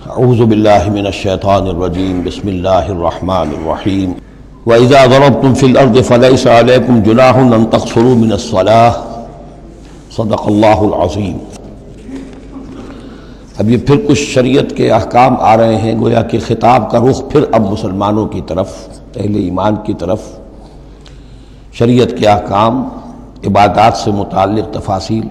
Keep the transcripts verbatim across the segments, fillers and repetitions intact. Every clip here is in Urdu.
اعوذ باللہ من الشیطان الرجیم بسم اللہ الرحمن الرحیم وَإِذَا ضَرَبْتُمْ فِي الْأَرْضِ فَلَيْسَ عَلَيْكُمْ جُنَاحٌ أَن تَقْصُرُوا مِنَ الصَّلَاةِ صدق اللہ العظیم۔ اب یہ پھر کچھ شریعت کے احکام آ رہے ہیں، گویا کہ خطاب کا رخ پھر اب مسلمانوں کی طرف، اہل ایمان کی طرف۔ شریعت کے احکام، عبادات سے متعلق تفاصیل۔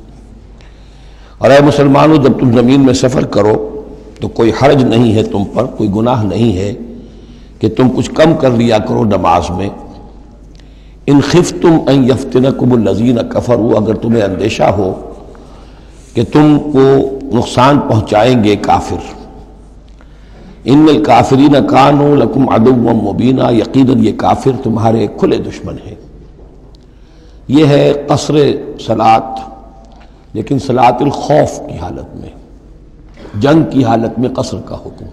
اور اے مسلمانوں، جب تم زمین میں سفر کرو تو کوئی حرج نہیں ہے تم پر، کوئی گناہ نہیں ہے کہ تم کچھ کم کر لیا کرو نماز میں۔ ان خفتم ان یفتنکم الذین کفروا، اگر تمہیں اندیشہ ہو کہ تم کو نقصان پہنچائیں گے کافر۔ ان الکافرین کانوا لکم عدوا مبینا، یقیناً یہ کافر تمہارے کھلے دشمن ہیں۔ یہ ہے قصر صلاۃ، لیکن صلاۃ الخوف کی حالت میں، جنگ کی حالت میں قصر کا حکم۔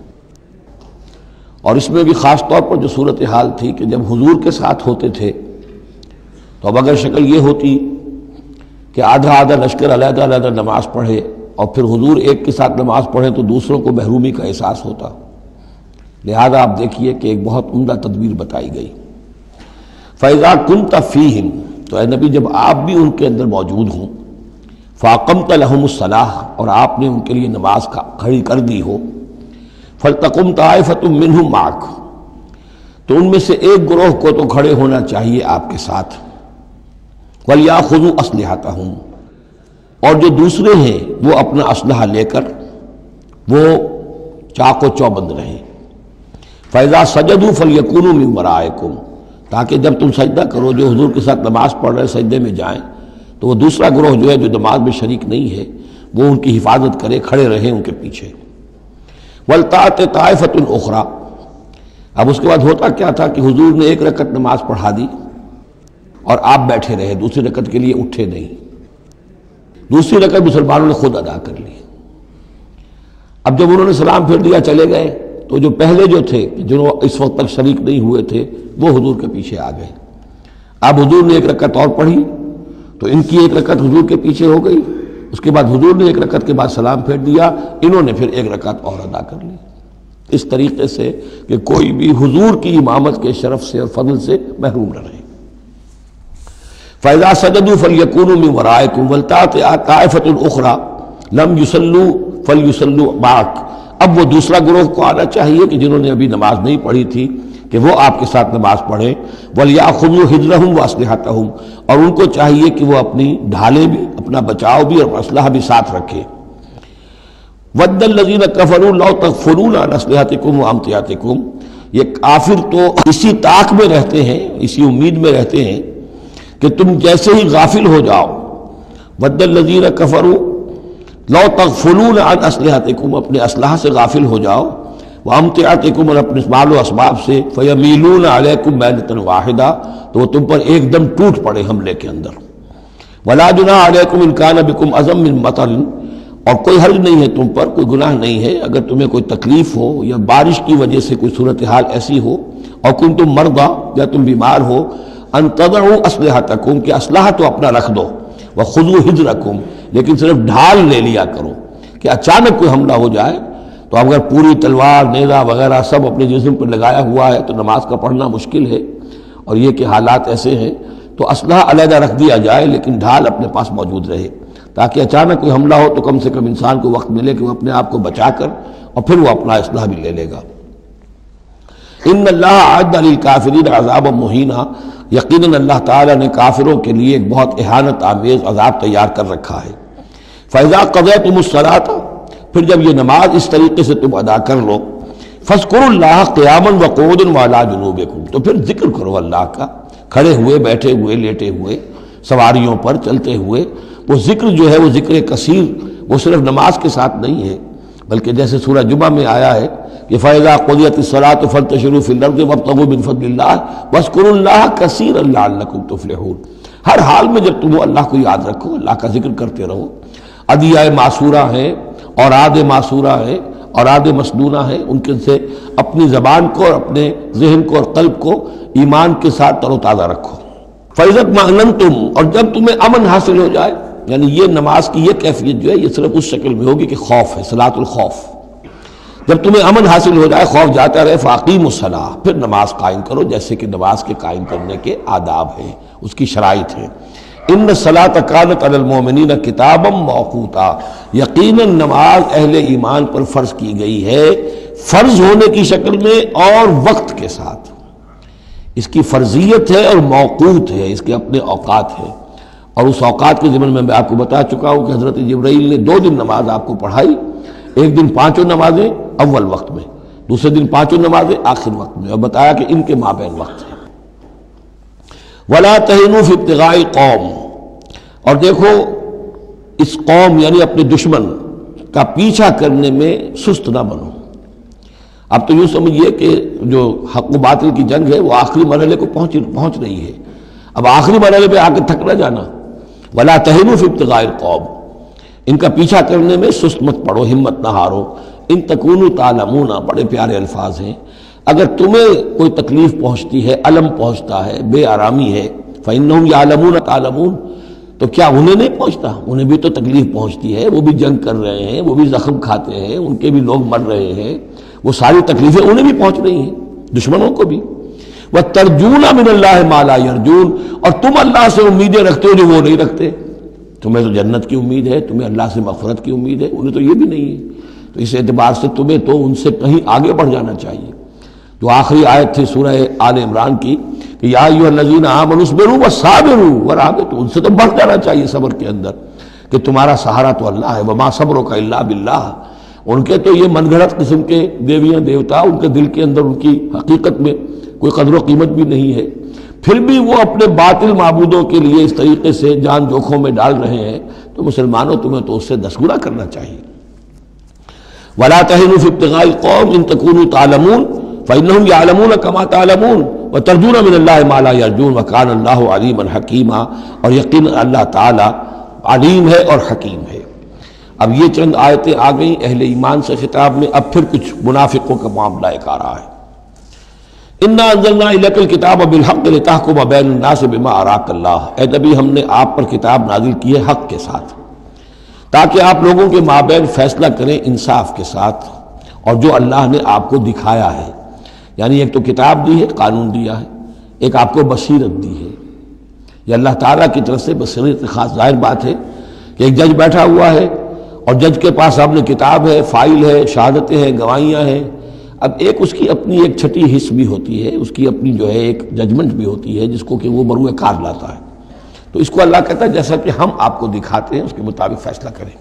اور اس میں بھی خاص طور پر جو صورتحال تھی کہ جب حضور کے ساتھ ہوتے تھے تو اب اگر شکل یہ ہوتی کہ آدھا آدھا لشکر علیحدہ علیحدہ نماز پڑھے اور پھر حضور ایک کے ساتھ نماز پڑھیں تو دوسروں کو محرومی کا احساس ہوتا۔ لہذا آپ دیکھیے کہ ایک بہت عمدہ تدبیر بتائی گئی۔ فَإِذَا كُنْتَ فِيهِمْ، تو اے نبی جب آپ بھی ان کے اندر موجود ہوں، فَأَقَمْتَ لَهُمُ الصَّلَاةَ، اور آپ نے ان کے لیے نماز کھڑی کر دی ہو، فَلْتَقُمْ طَائِفَةٌ مِّنْهُمْ مَعَكَ، تو ان میں سے ایک گروہ کو تو کھڑے ہونا چاہیے آپ کے ساتھ، وَلْيَأْخُذُوا أَسْلِحَتَهُمْ، اور جو دوسرے ہیں وہ اپنا اسلحہ لے کر وہ چاق و چوبند رہیں۔ فَإِذَا سَجَدُوا فَلْيَكُونُوا مِن وَرَائِكُمْ، تاکہ جب تم سجدہ کرو، جو حضور کے ساتھ نماز پڑھ رہے سجدے میں جائیں تو وہ دوسرا گروہ جو ہے جو نماز میں شریک نہیں ہے وہ ان کی حفاظت کرے، کھڑے رہیں ان کے پیچھے۔ وَلْتَأْتِ طَائِفَةٌ أُخْرَىٰ، اب اس کے بعد ہوتا کیا تھا کہ حضور نے ایک رکعت نماز پڑھا دی اور آپ بیٹھے رہے، دوسری رکعت کے لیے اٹھے نہیں۔ دوسری رکعت مسلمانوں نے خود ادا کر لی۔ اب جب انہوں نے سلام پھیر دیا چلے گئے تو جو پہلے جو تھے جنہوں اس وقت تک شریک نہیں ہوئے تھے وہ حضور کے پیچھے آ گئے۔ اب حضور نے ایک رکعت اور پڑھی تو ان کی ایک رکعت حضور کے پیچھے ہو گئی، اس کے بعد حضور نے ایک رکعت کے بعد سلام پھیر دیا، انہوں نے پھر ایک رکعت اور ادا کر لی، اس طریقے سے کہ کوئی بھی حضور کی امامت کے شرف سے اور فضل سے محروم نہ رہے۔ فَإِذَا سَجَدُوا فَلْيَكُونُوا مِن وَرَائِكُمْ وَلْتَأْتِ طَائِفَةٌ أُخْرَىٰ لَمْ يُصَلُّوا فَلْيُصَلُّوا مَعَكَ، اب وہ دوسرا گروہ کو آنا چاہیے کہ جنہوں نے ابھی نماز نہیں پڑھی تھی کہ وہ آپ کے ساتھ نماز پڑھیں۔ وَلْيَأْخُذُوا حِذْرَهُمْ وَأَسْلِحَتَهُمْ، اور ان کو چاہیے کہ وہ اپنی ڈھالیں بھی، اپنا بچاؤ بھی اور اسلحہ بھی ساتھ رکھے۔ وَدَّ الَّذِينَ كَفَرُوا لَوْ تَغْفُلُونَ عَنْ أَسْلِحَتِكُمْ وَأَمْتِعَتِكُمْ، یہ کافر تو اسی طاق میں رہتے ہیں، اسی امید میں رہتے ہیں کہ تم جیسے ہی غافل ہو جاؤ۔ وَدَّ الَّذِينَ كَفَرُوا لَوْ تَغْفُلُونَ عَنْ أَسْلِحَتِكُمْ، اپنے اسلحہ سے غافل ہو جاؤ، وَأَمْتِعَتِكُمْ، اور اپنے مال و اسباب سے، فَيَمِيلُونَ عَلَيْكُمْ مَيْلَةً وَاحِدَةً، تو وہ تم پر ایک دم ٹوٹ پڑے حملے کے اندر۔ وَلَا جُنَاحَ عَلَيْكُمْ إِن كَانَ بِكُمْ أَذًى مِّن مَطَرٍ، اور کوئی حرج نہیں ہے تم پر، کوئی گناہ نہیں ہے اگر تمہیں کوئی تکلیف ہو یا بارش کی وجہ سے کوئی صورتحال ایسی ہو، اور کنتم مرضى، یا تم بیمار ہو، ان تضعوا اسلحتکم، کہ اسلحہ تو اپنا رکھ دو، وخذوا حذرکم، لیکن صرف ڈھال لے لیا کرو کہ اچانک کوئی حملہ ہو جائے تو اگر پوری تلوار نیزہ وغیرہ سب اپنے جسم پر لگایا ہوا ہے تو نماز کا پڑھنا مشکل ہے، اور یہ کہ حالات ایسے ہیں تو اسلحہ علیحدہ رکھ دیا جائے لیکن ڈھال اپنے پاس موجود رہے، تاکہ اچانک کوئی حملہ ہو تو کم سے کم انسان کو وقت ملے کہ وہ اپنے آپ کو بچا کر اور پھر وہ اپنا اسلحہ بھی لے لے گا۔ ان اللہ اعد للکافرین عذابا مہینا، یقیناً اللہ تعالیٰ نے کافروں کے لیے ایک بہت اہانت آمیز عذاب تیار کر رکھا ہے۔ فَإِذَا قَضَيْتُمُ الصَّلَاةَ، پھر جب یہ نماز اس طریقے سے تم ادا کر لو، فَاذْكُرُوا اللَّهَ قِيَامًا وَقُعُودًا وَعَلَىٰ جُنُوبِكُمْ، تو پھر ذکر کرو اللہ کا، کھڑے ہوئے، بیٹھے ہوئے، لیٹے ہوئے، سواریوں پر چلتے ہوئے۔ وہ ذکر جو ہے وہ ذکر کثیر، وہ صرف نماز کے ساتھ نہیں ہے، بلکہ جیسے سورہ جمعہ میں آیا ہے کہ فَإِذَا قُضِيَتِ الصَّلَاةُ فَانتَشِرُوا فِي الْأَرْضِ وَابْتَغُوا مِن فَضْلِ اللَّهِ وَاذْكُرُوا اللَّهَ كَثِيرًا لَعَلَّكُمْ تُفْلِحُونَ، ہر حال میں جب تم اللہ کو یاد رکھو، اللہ کا ذکر کرتے رہو۔ ادعیہ معصورہ ہیں، اوراد معصورہ ہیں، اوراد مسنونہ ہیں، ان کے سے اپنی زبان کو اور اپنے ذہن کو اور قلب کو ایمان کے ساتھ تر و تازہ رکھو۔ فَإِذَا اطْمَأْنَنْتُمْ، اور جب تمہیں امن حاصل ہو جائے، یعنی یہ نماز کی یہ کیفیت جو ہے یہ صرف اس شکل میں ہوگی کہ خوف ہے، صلاۃ الخوف۔ جب تمہیں امن حاصل ہو جائے، خوف جاتا رہے، فاقیموا الصلاۃ، پھر نماز قائم کرو جیسے کہ نماز کے قائم کرنے کے آداب ہیں، اس کی شرائط ہیں۔ ان الصلاۃ کانت علی المؤمنین کتابا موقوتا، یقیناً نماز اہل ایمان پر فرض کی گئی ہے، فرض ہونے کی شکل میں اور وقت کے ساتھ۔ اس کی فرضیت ہے اور موقوت ہے، اس کے اپنے اوقات ہیں، اور اس اوقات کے ضمن میں میں آپ کو بتا چکا ہوں کہ حضرت جبرائیل نے دو دن نماز آپ کو پڑھائی، ایک دن پانچوں نمازیں اول وقت میں، دوسرے دن پانچوں نمازیں آخر وقت میں، اور بتایا کہ ان کے مابین وقت ہے۔ وَلَا تَهِنُوا فِي ابْتِغَاءِ الْقَوْمِ، اور دیکھو اس قوم یعنی اپنے دشمن کا پیچھا کرنے میں سست نہ بنو۔ اب تو یوں سمجھیے کہ جو حق و باطل کی جنگ ہے وہ آخری مرحلے کو پہنچ پہنچ رہی ہے، اب آخری مرحلے پہ آ کے تھک نہ جانا۔ وَلَا تَهِنُوا فِي ابْتِغَاءِ الْقَوْمِ، ان کا پیچھا کرنے میں سست مت پڑو، ہمت نہ ہارو۔ ان تکونوا تعلمون، بڑے پیارے الفاظ ہیں، اگر تمہیں کوئی تکلیف پہنچتی ہے، الم پہنچتا ہے، بے آرامی ہے، فإنہم یعلمون تعلمون، تو کیا انہیں نہیں پہنچتا؟ انہیں بھی تو تکلیف پہنچتی ہے، وہ بھی جنگ کر رہے ہیں، وہ بھی زخم کھاتے ہیں، ان کے بھی لوگ مر رہے ہیں، وہ ساری تکلیفیں انہیں بھی پہنچ رہی ہیں، دشمنوں کو بھی۔ وَتَرْجُونَ مِنَ اللَّهِ مَا لَا يَرْجُونَ، اور تم اللہ سے امیدیں رکھتے ہو جو وہ نہیں رکھتے۔ تمہیں تو جنت کی امید ہے، تمہیں اللہ سے مغفرت کی امید ہے، انہیں تو یہ بھی نہیں ہے، تو اس اعتبار سے تمہیں تو ان سے کہیں آگے بڑھ جانا چاہیے۔ جو آخری آیت تھی سورہ آل عمران کی کہ یا ایھا الذین آمنوا اصبروا وصابروا ورابطوا، ان سے تو بڑھ جانا چاہیے صبر کے اندر کہ تمہارا سہارا تو اللہ ہے، وما صبرک الا باللہ۔ ان کے تو یہ من گھڑت قسم کے دیویاں دیوتا، ان کے دل کے اندر ان کی حقیقت میں کوئی قدر و قیمت بھی نہیں ہے، پھر بھی وہ اپنے باطل معبودوں کے لیے اس طریقے سے جان جوکھوں میں ڈال رہے ہیں، تو مسلمانوں تمہیں تو اس سے دس گنا کرنا چاہیے۔ وَلَا تَهِنُوا فِي ابْتِغَاءِ الْقَوْمِ إِن تَكُونُوا تَعْلَمُونَ فَإِنَّهُمْ يَعْلَمُونَ كَمَا تَعْلَمُونَ وَتَرْجُونَ مِنَ اللَّهِ مَا لَا يَرْجُونَ وَكَانَ اللَّهُ عَلِيمًا حَكِيمًا، اور یقیناً اللہ تعالی علیم ہے اور حکیم ہے۔ اب یہ چند آیتیں آ گئیں اہل ایمان سے خطاب میں، اب پھر کچھ منافقوں کا معاملہ ایک آ رہا ہے۔ اِنَّا أَنزَلْنَا إِلَيْكَ الْكِتَابَ بِالْحَقِّ لِتَحْكُمَ بَيْنَ النَّاسِ بِمَا أَرَاكَ اللَّهُ، اے نبی ہم نے آپ پر کتاب نازل کی ہے حق کے ساتھ، تاکہ آپ لوگوں کے مابین فیصلہ کریں انصاف کے ساتھ، اور جو اللہ نے آپ کو دکھایا ہے، یعنی ایک تو کتاب دی ہے، قانون دیا ہے، ایک آپ کو بصیرت دی ہے، یہ اللہ تعالیٰ کی طرف سے بصیرت خاص۔ ظاہر بات ہے کہ ایک جج بیٹھا ہوا ہے اور جج کے پاس سامنے کتاب ہے، فائل ہے، شہادتیں ہیں، گواہیاں ہیں، اب ایک اس کی اپنی ایک چھٹی حص بھی ہوتی ہے، اس کی اپنی جو ہے ایک ججمنٹ بھی ہوتی ہے جس کو کہ وہ بروئے کار لاتا ہے، تو اس کو اللہ کہتا ہے جیسا کہ ہم آپ کو دکھاتے ہیں اس کے مطابق فیصلہ کریں۔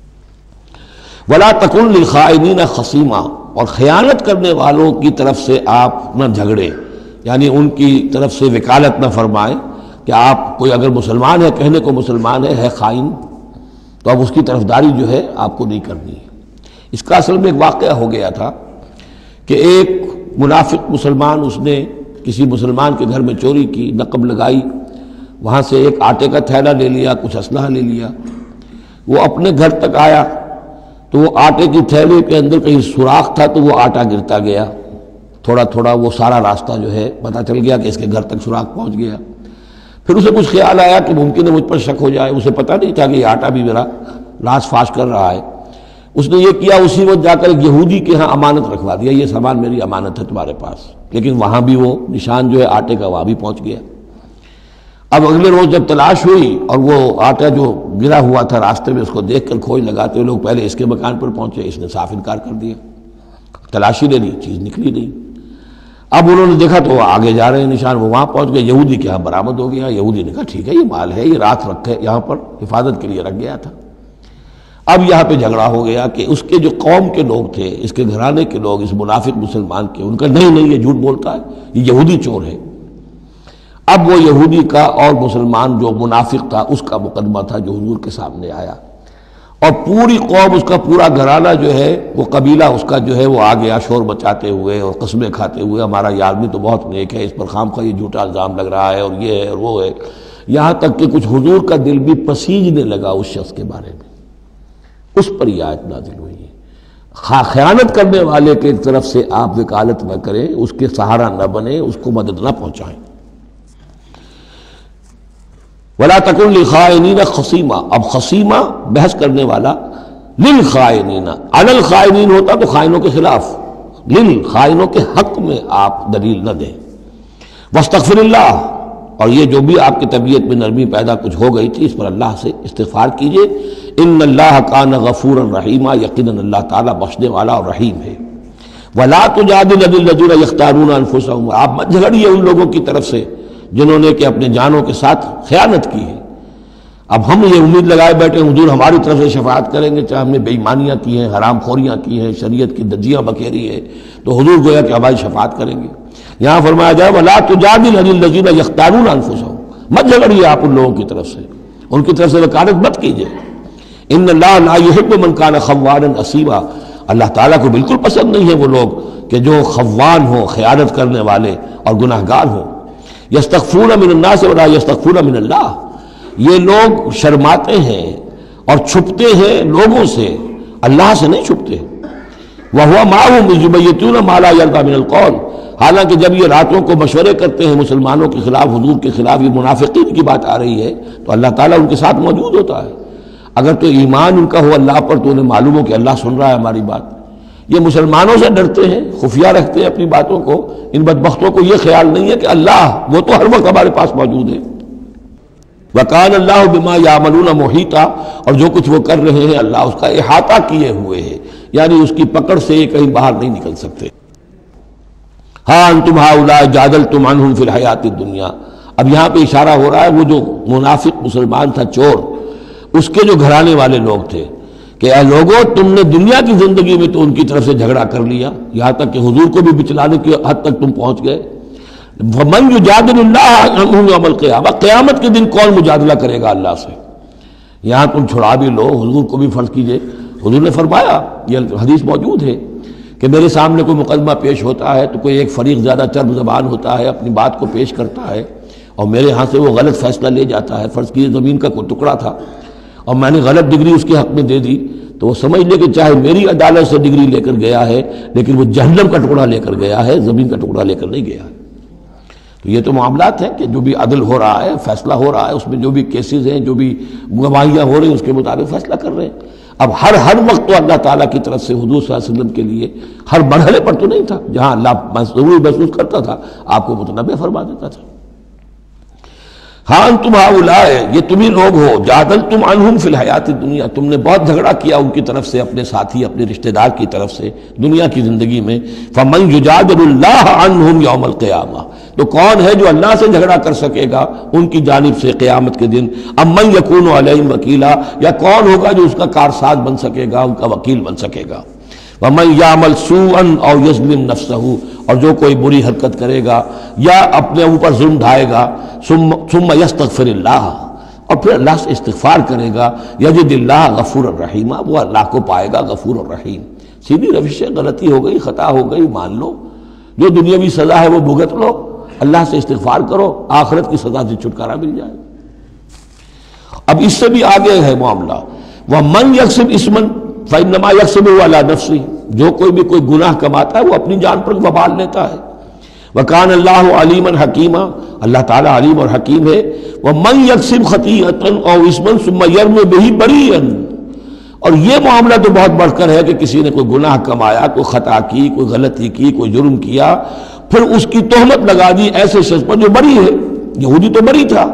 وَلَا تَكُن لِلْخَائِنِينَ خَصِيمًا، اور خیانت کرنے والوں کی طرف سے آپ نہ جھگڑے، یعنی ان کی طرف سے وکالت نہ فرمائیں کہ آپ کوئی اگر مسلمان ہے، کہنے کو مسلمان ہے ہے خائن، تو اب اس کی طرفداری جو ہے آپ کو نہیں کرنی ہے۔ اس کا اصل میں ایک واقعہ ہو گیا تھا کہ ایک منافق مسلمان، اس نے کسی مسلمان کے گھر میں چوری کی، نقب لگائی، وہاں سے ایک آٹے کا تھیلا لے لیا، کچھ اسلحہ لے لیا، وہ اپنے گھر تک آیا تو وہ آٹے کی تھیلے کے اندر کہیں سوراخ تھا تو وہ آٹا گرتا گیا، تھوڑا تھوڑا وہ سارا راستہ جو ہے پتہ چل گیا کہ اس کے گھر تک سوراخ پہنچ گیا۔ پھر اسے کچھ خیال آیا کہ ممکن ہے مجھ پر شک ہو جائے، اسے پتہ نہیں تھا کہ یہ آٹا بھی میرا راز فاش کر رہا ہے۔ اس نے یہ کیا، اسی وقت جا کر ایک یہودی کے ہاں امانت رکھوا دیا، یہ سامان میری امانت ہے تمہارے پاس، لیکن وہاں بھی وہ نشان جو ہے آٹے کا وہاں بھی پہنچ گیا۔ اب اگلے روز جب تلاش ہوئی اور وہ آٹا جو گرا ہوا تھا راستے میں، اس کو دیکھ کر کھوج لگاتے ہوئے لوگ پہلے اس کے مکان پر پہنچے، اس نے صاف انکار کر دیا، تلاشی لے لی، چیز نکلی نہیں۔ اب انہوں نے دیکھا تو وہ آگے جا رہے ہیں نشان، وہ وہاں پہنچ گئے، یہودی کے ہاں برآمد ہو گیا۔ یہودی نے کہا ٹھیک ہے، یہ مال ہے، یہ رات رکھے یہاں پر حفاظت کے لیے رکھ گیا تھا۔ اب یہاں پہ جھگڑا ہو گیا کہ اس کے جو قوم کے لوگ تھے، اس کے گھرانے کے لوگ، اس منافق مسلمان کے، ان کا نہیں نہیں یہ جھوٹ بولتا ہے، یہ یہودی چور ہے۔ اب وہ یہودی کا اور مسلمان جو منافق تھا اس کا مقدمہ تھا جو حضور کے سامنے آیا، اور پوری قوم، اس کا پورا گھرانہ جو ہے، وہ قبیلہ اس کا جو ہے وہ آ گیا شور مچاتے ہوئے اور قسمیں کھاتے ہوئے، ہمارا یہ آدمی تو بہت نیک ہے، اس پر خام خواہ یہ جھوٹا الزام لگ رہا ہے اور یہ ہے اور وہ ہے، یہاں تک کہ کچھ حضور کا دل بھی پسیجنے لگا اس شخص کے بارے میں۔ اس پر یہ آیت نازل ہوئی ہے، خیانت کرنے والے کی طرف سے آپ وکالت نہ کریں، اس کے سہارا نہ بنیں، اس کو مدد نہ پہنچائیں۔ وَلَا تَكُن لِلْخَائِنِينَ خَصِيمًا، اب خصیمہ بحث کرنے والا للخائنین، علی الخائنین ہوتا تو خائنوں کے خلاف، للخائنوں کے حق میں آپ دلیل نہ دیں۔ واستغفر اللہ، اور یہ جو بھی آپ کی طبیعت میں نرمی پیدا کچھ ہو گئی تھی اس پر اللہ سے استغفار کیجئے، ان اللہ کان غفورا رحیما، یقیناً اللہ تعالیٰ بخشنے والا اور رحیم ہے۔ ولا تجادل عن الذین یختارون انفسهم، آپ مت جھگڑیے ان لوگوں کی طرف سے جنہوں نے کہ اپنے جانوں کے ساتھ خیانت کی ہے۔ اب ہم یہ امید لگائے بیٹھے حضور ہماری طرف سے شفاعت کریں گے، چاہے ہم نے بے ایمانیاں کی ہیں، حرام خوریاں کی ہیں، شریعت کی دجیاں بکھیری ہے، تو حضور گویا کہ ہماری شفاعت کریں گے۔ یہاں فرمایا جائے ولا تجادل عن الذین یختارون انفسهم، مت جھگڑیے آپ ان لوگوں کی طرف سے، ان کی طرف سے وکالت مت کیجیے۔ ان اللہ لا یحب من کان خوانا اثیما، اللہ تعالیٰ کو بالکل پسند نہیں ہے وہ لوگ کہ جو خوان ہوں، خیانت کرنے والے اور گناہ گار ہوں۔ یستخفون من الناس ولا یستخفون من اللہ، یہ لوگ شرماتے ہیں اور چھپتے ہیں لوگوں سے، اللہ سے نہیں چھپتے۔ وَهُوَ مَعَهُمْ إِذْ يُبَيِّتُونَ مَا لَا يَرْضَىٰ مِنَ الْقَوْلِ، حالانکہ جب یہ راتوں کو مشورے کرتے ہیں مسلمانوں کے خلاف، حضور کے خلاف، یہ منافقین کی بات آ رہی ہے، تو اللہ تعالیٰ ان کے ساتھ موجود ہوتا ہے۔ اگر تو ایمان ان کا ہو اللہ پر تو انہیں معلوم ہو کہ اللہ سن رہا ہے ہماری بات۔ یہ مسلمانوں سے ڈرتے ہیں، خفیہ رکھتے ہیں اپنی باتوں کو، ان بدبختوں کو یہ خیال نہیں ہے کہ اللہ وہ تو ہر وقت ہمارے پاس موجود ہے۔ وَكَانَ اللَّهُ بِمَا يَعْمَلُونَ مُحِيطًا، اور جو کچھ وہ کر رہے ہیں اللہ اس کا احاطہ کیے ہوئے ہے، یعنی اس کی پکڑ سے یہ کہیں باہر نہیں نکل سکتے۔ ہاں انتم ہؤلاء جادلتم عنہم فی الحیات الدنیا، اب یہاں پہ اشارہ ہو رہا ہے وہ جو منافق مسلمان تھا، چور، اس کے جو گھرانے والے لوگ تھے کہ اے لوگوں تم نے دنیا کی زندگی میں تو ان کی طرف سے جھگڑا کر لیا، یہاں تک کہ حضور کو بھی بچلانے کی حد تک تم پہنچ گئے۔ وَمَن يُجَادِلُ اللَّهَ عَنْهُ يَوْمَ الْقِيَامَةِ، قیامت کے دن کون مجادلہ کرے گا اللہ سے؟ یہاں تم چھڑا بھی لو، حضور کو بھی فرض کیجئے، حضور نے فرمایا، یہ حدیث موجود ہے کہ میرے سامنے کوئی مقدمہ پیش ہوتا ہے تو کوئی ایک فریق زیادہ چرب زبان ہوتا ہے، اپنی بات کو پیش کرتا ہے اور میرے ہاں سے وہ غلط فیصلہ لے جاتا ہے۔ فرض کیجئے زمین کا کوئی ٹکڑا تھا اور میں نے غلط ڈگری اس کے حق میں دے دی، تو وہ سمجھ لے کہ چاہے میری عدالت سے ڈگری لے کر گیا ہے لیکن وہ جہنم کا ٹکڑا لے کر گیا ہے، زمین کا ٹکڑا لے کر نہیں گیا ہے۔ تو یہ تو معاملات ہیں کہ جو بھی عدل ہو رہا ہے، فیصلہ ہو رہا ہے، اس میں جو بھی کیسز ہیں، جو بھی گواہیاں ہو رہی ہیں، اس کے مطابق فیصلہ کر رہے ہیں۔ اب ہر ہر وقت تو اللہ تعالیٰ کی طرف سے حضور صلی اللہ علیہ وسلم کے لیے ہر مرحلے پر تو نہیں تھا، جہاں اللہ ضروری محسوس کرتا تھا آپ کو متنبع فرما دیتا تھا۔ ہاں انتم ہؤلاء، یہ تمہیں لوگ ہو، جادلتم عنہم فی الحیات الدنیا، تم نے بہت جھگڑا کیا ان کی طرف سے، اپنے ساتھی، اپنے رشتہ دار کی طرف سے دنیا کی زندگی میں۔ فمن یجادل اللہ عنہم یوم القیامہ، تو کون ہے جو اللہ سے جھگڑا کر سکے گا ان کی جانب سے قیامت کے دن؟ ام من یکون علیہم وکیلا، یا کون ہوگا جو اس کا کارساز بن سکے گا، ان کا وکیل بن سکے گا؟ وَمَن يَعْمَلْ سُوءًا أَوْ يَظْلِمْ نَفْسَهُ، اور جو کوئی بری حرکت کرے گا یا اپنے اوپر ظلم ڈھائے گا، ثُمَّ يَسْتَغْفِرِ اللَّهَ، اور پھر اللہ سے استغفار کرے گا، يَجِدِ اللَّهَ غَفُورًا رَحِيمًا، وہ اللہ کو پائے گا غفور الرحیم۔ سیدھی روش ہے، غلطی ہو گئی، خطا ہو گئی، مان لو، جو دنیاوی سزا ہے وہ بھگت لو، اللہ سے استغفار کرو، آخرت کی سزا سے چھٹکارا مل جائے۔ اب اس سے بھی آگے ہے معاملہ، وَمَن يَكْسِبْ إِثْمًا فَإِنَّمَا يَكْسِبُهُ عَلَى نَفْسِهِ، جو کوئی بھی کوئی گناہ کماتا ہے وہ اپنی جان پر وبال لیتا ہے۔ وَكَانَ اللَّهُ عَلِيمًا حَكِيمًا، اللہ تعالیٰ علیم اور حکیم ہے۔ وَمَن يَكْسِبْ خَطِيئَةً أَوْ إِثْمًا ثُمَّ يَرْمِ بِهِ بَرِيئًا، اور یہ معاملہ تو بہت بڑھ کر ہے کہ کسی نے کوئی گناہ کمایا، کوئی خطا کی، کوئی غلطی کی، کوئی جرم کیا، پھر اس کی تہمت لگا دی ایسے شخص پر جو بری ہے۔ یہودی تو بری تھا،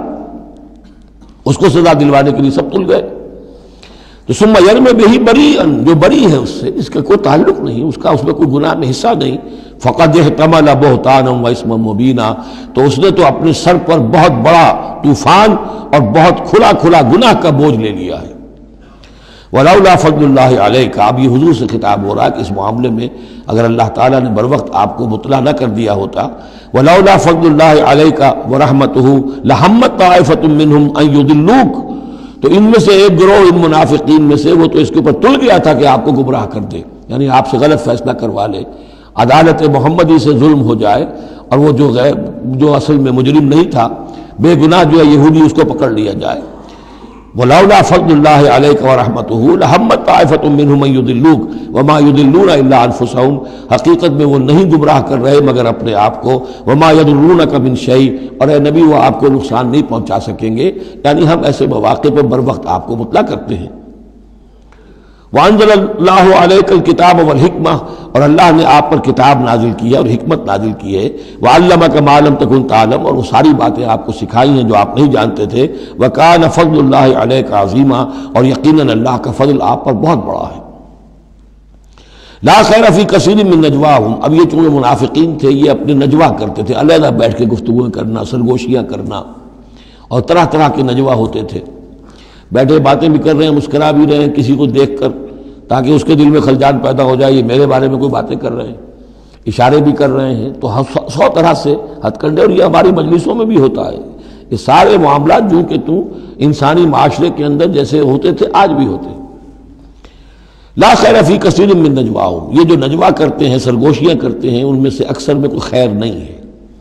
اس کو سزا دلوانے کے لیے سب تل گئے، تو ثم یرم بہ بریئا، جو بری ہے اس سے، اس کا کوئی تعلق نہیں، اس کا اس میں کوئی گناہ میں حصہ نہیں، فقد احتمل بہتانا و اسما مبینا، تو اس نے تو اپنے سر پر بہت بڑا طوفان اور بہت کھلا کھلا گناہ کا بوجھ لے لیا ہے۔ ولولا فضل اللہ علیک، اب یہ حضور سے خطاب ہو رہا ہے کہ اس معاملے میں اگر اللہ تعالیٰ نے بر وقت آپ کو مطلع نہ کر دیا ہوتا، ولولا فضل اللہ علیک ورحمتہ لہمت طائفۃ منہم ان یضلوک، تو ان میں سے ایک گروہ ان منافقین میں سے وہ تو اس کے اوپر تل گیا تھا کہ آپ کو گمراہ کر دے، یعنی آپ سے غلط فیصلہ کروا لے، عدالت محمدی سے ظلم ہو جائے، اور وہ جو غیر جو اصل میں مجرم نہیں تھا، بے گناہ جو ہے یہودی، اس کو پکڑ لیا جائے۔ ولولا فضل اللہ علیک ورحمتہ لہمت طائفۃ منہم ان یضلوک وما یضلون الا انفسہم، حقیقت میں وہ نہیں گمراہ کر رہے مگر اپنے آپ کو، وما یضرونک من شیء، اور اے نبی وہ آپ کو نقصان نہیں پہنچا سکیں گے، یعنی ہم ایسے مواقع پر بر وقت آپ کو مطلع کرتے ہیں۔ وَأَنزَلَ اللَّهُ عَلَيْكَ الْكِتَابَ وَالْحِكْمَةَ، اور اللہ نے آپ پر کتاب نازل کی ہے اور حکمت نازل کی ہے، وَعَلَّمَكَ مَا لَمْ تَكُنْ تَعْلَمْ، اور وہ ساری باتیں آپ کو سکھائی ہیں جو آپ نہیں جانتے تھے، وَكَانَ فَضْلُ اللَّهِ عَلَيْكَ عَظِيمًا، اور یقیناً اللہ کا فضل آپ پر بہت بڑا ہے۔ لا خیر فی کثیر من نجواہم، اب یہ چونکہ منافقین تھے یہ اپنے نجوا کرتے تھے، علیحدہ بیٹھ کے گفتگویں کرنا، سرگوشیاں کرنا، اور طرح طرح کے نجوا ہوتے تھے، بیٹھے باتیں بھی کر رہے ہیں، مسکرا بھی رہے ہیں کسی کو دیکھ کر تاکہ اس کے دل میں خلجان پیدا ہو جائے، یہ میرے بارے میں کوئی باتیں کر رہے ہیں، اشارے بھی کر رہے ہیں، تو سو طرح سے ہتھ کنڈے، اور یہ ہماری مجلسوں میں بھی ہوتا ہے، یہ سارے معاملات جو کہ تو انسانی معاشرے کے اندر جیسے ہوتے تھے آج بھی ہوتے ہیں۔ لا خیر فی کثیر من نجواہم، یہ جو نجوا کرتے ہیں، سرگوشیاں کرتے ہیں، ان میں سے اکثر میں کوئی خیر نہیں ہے،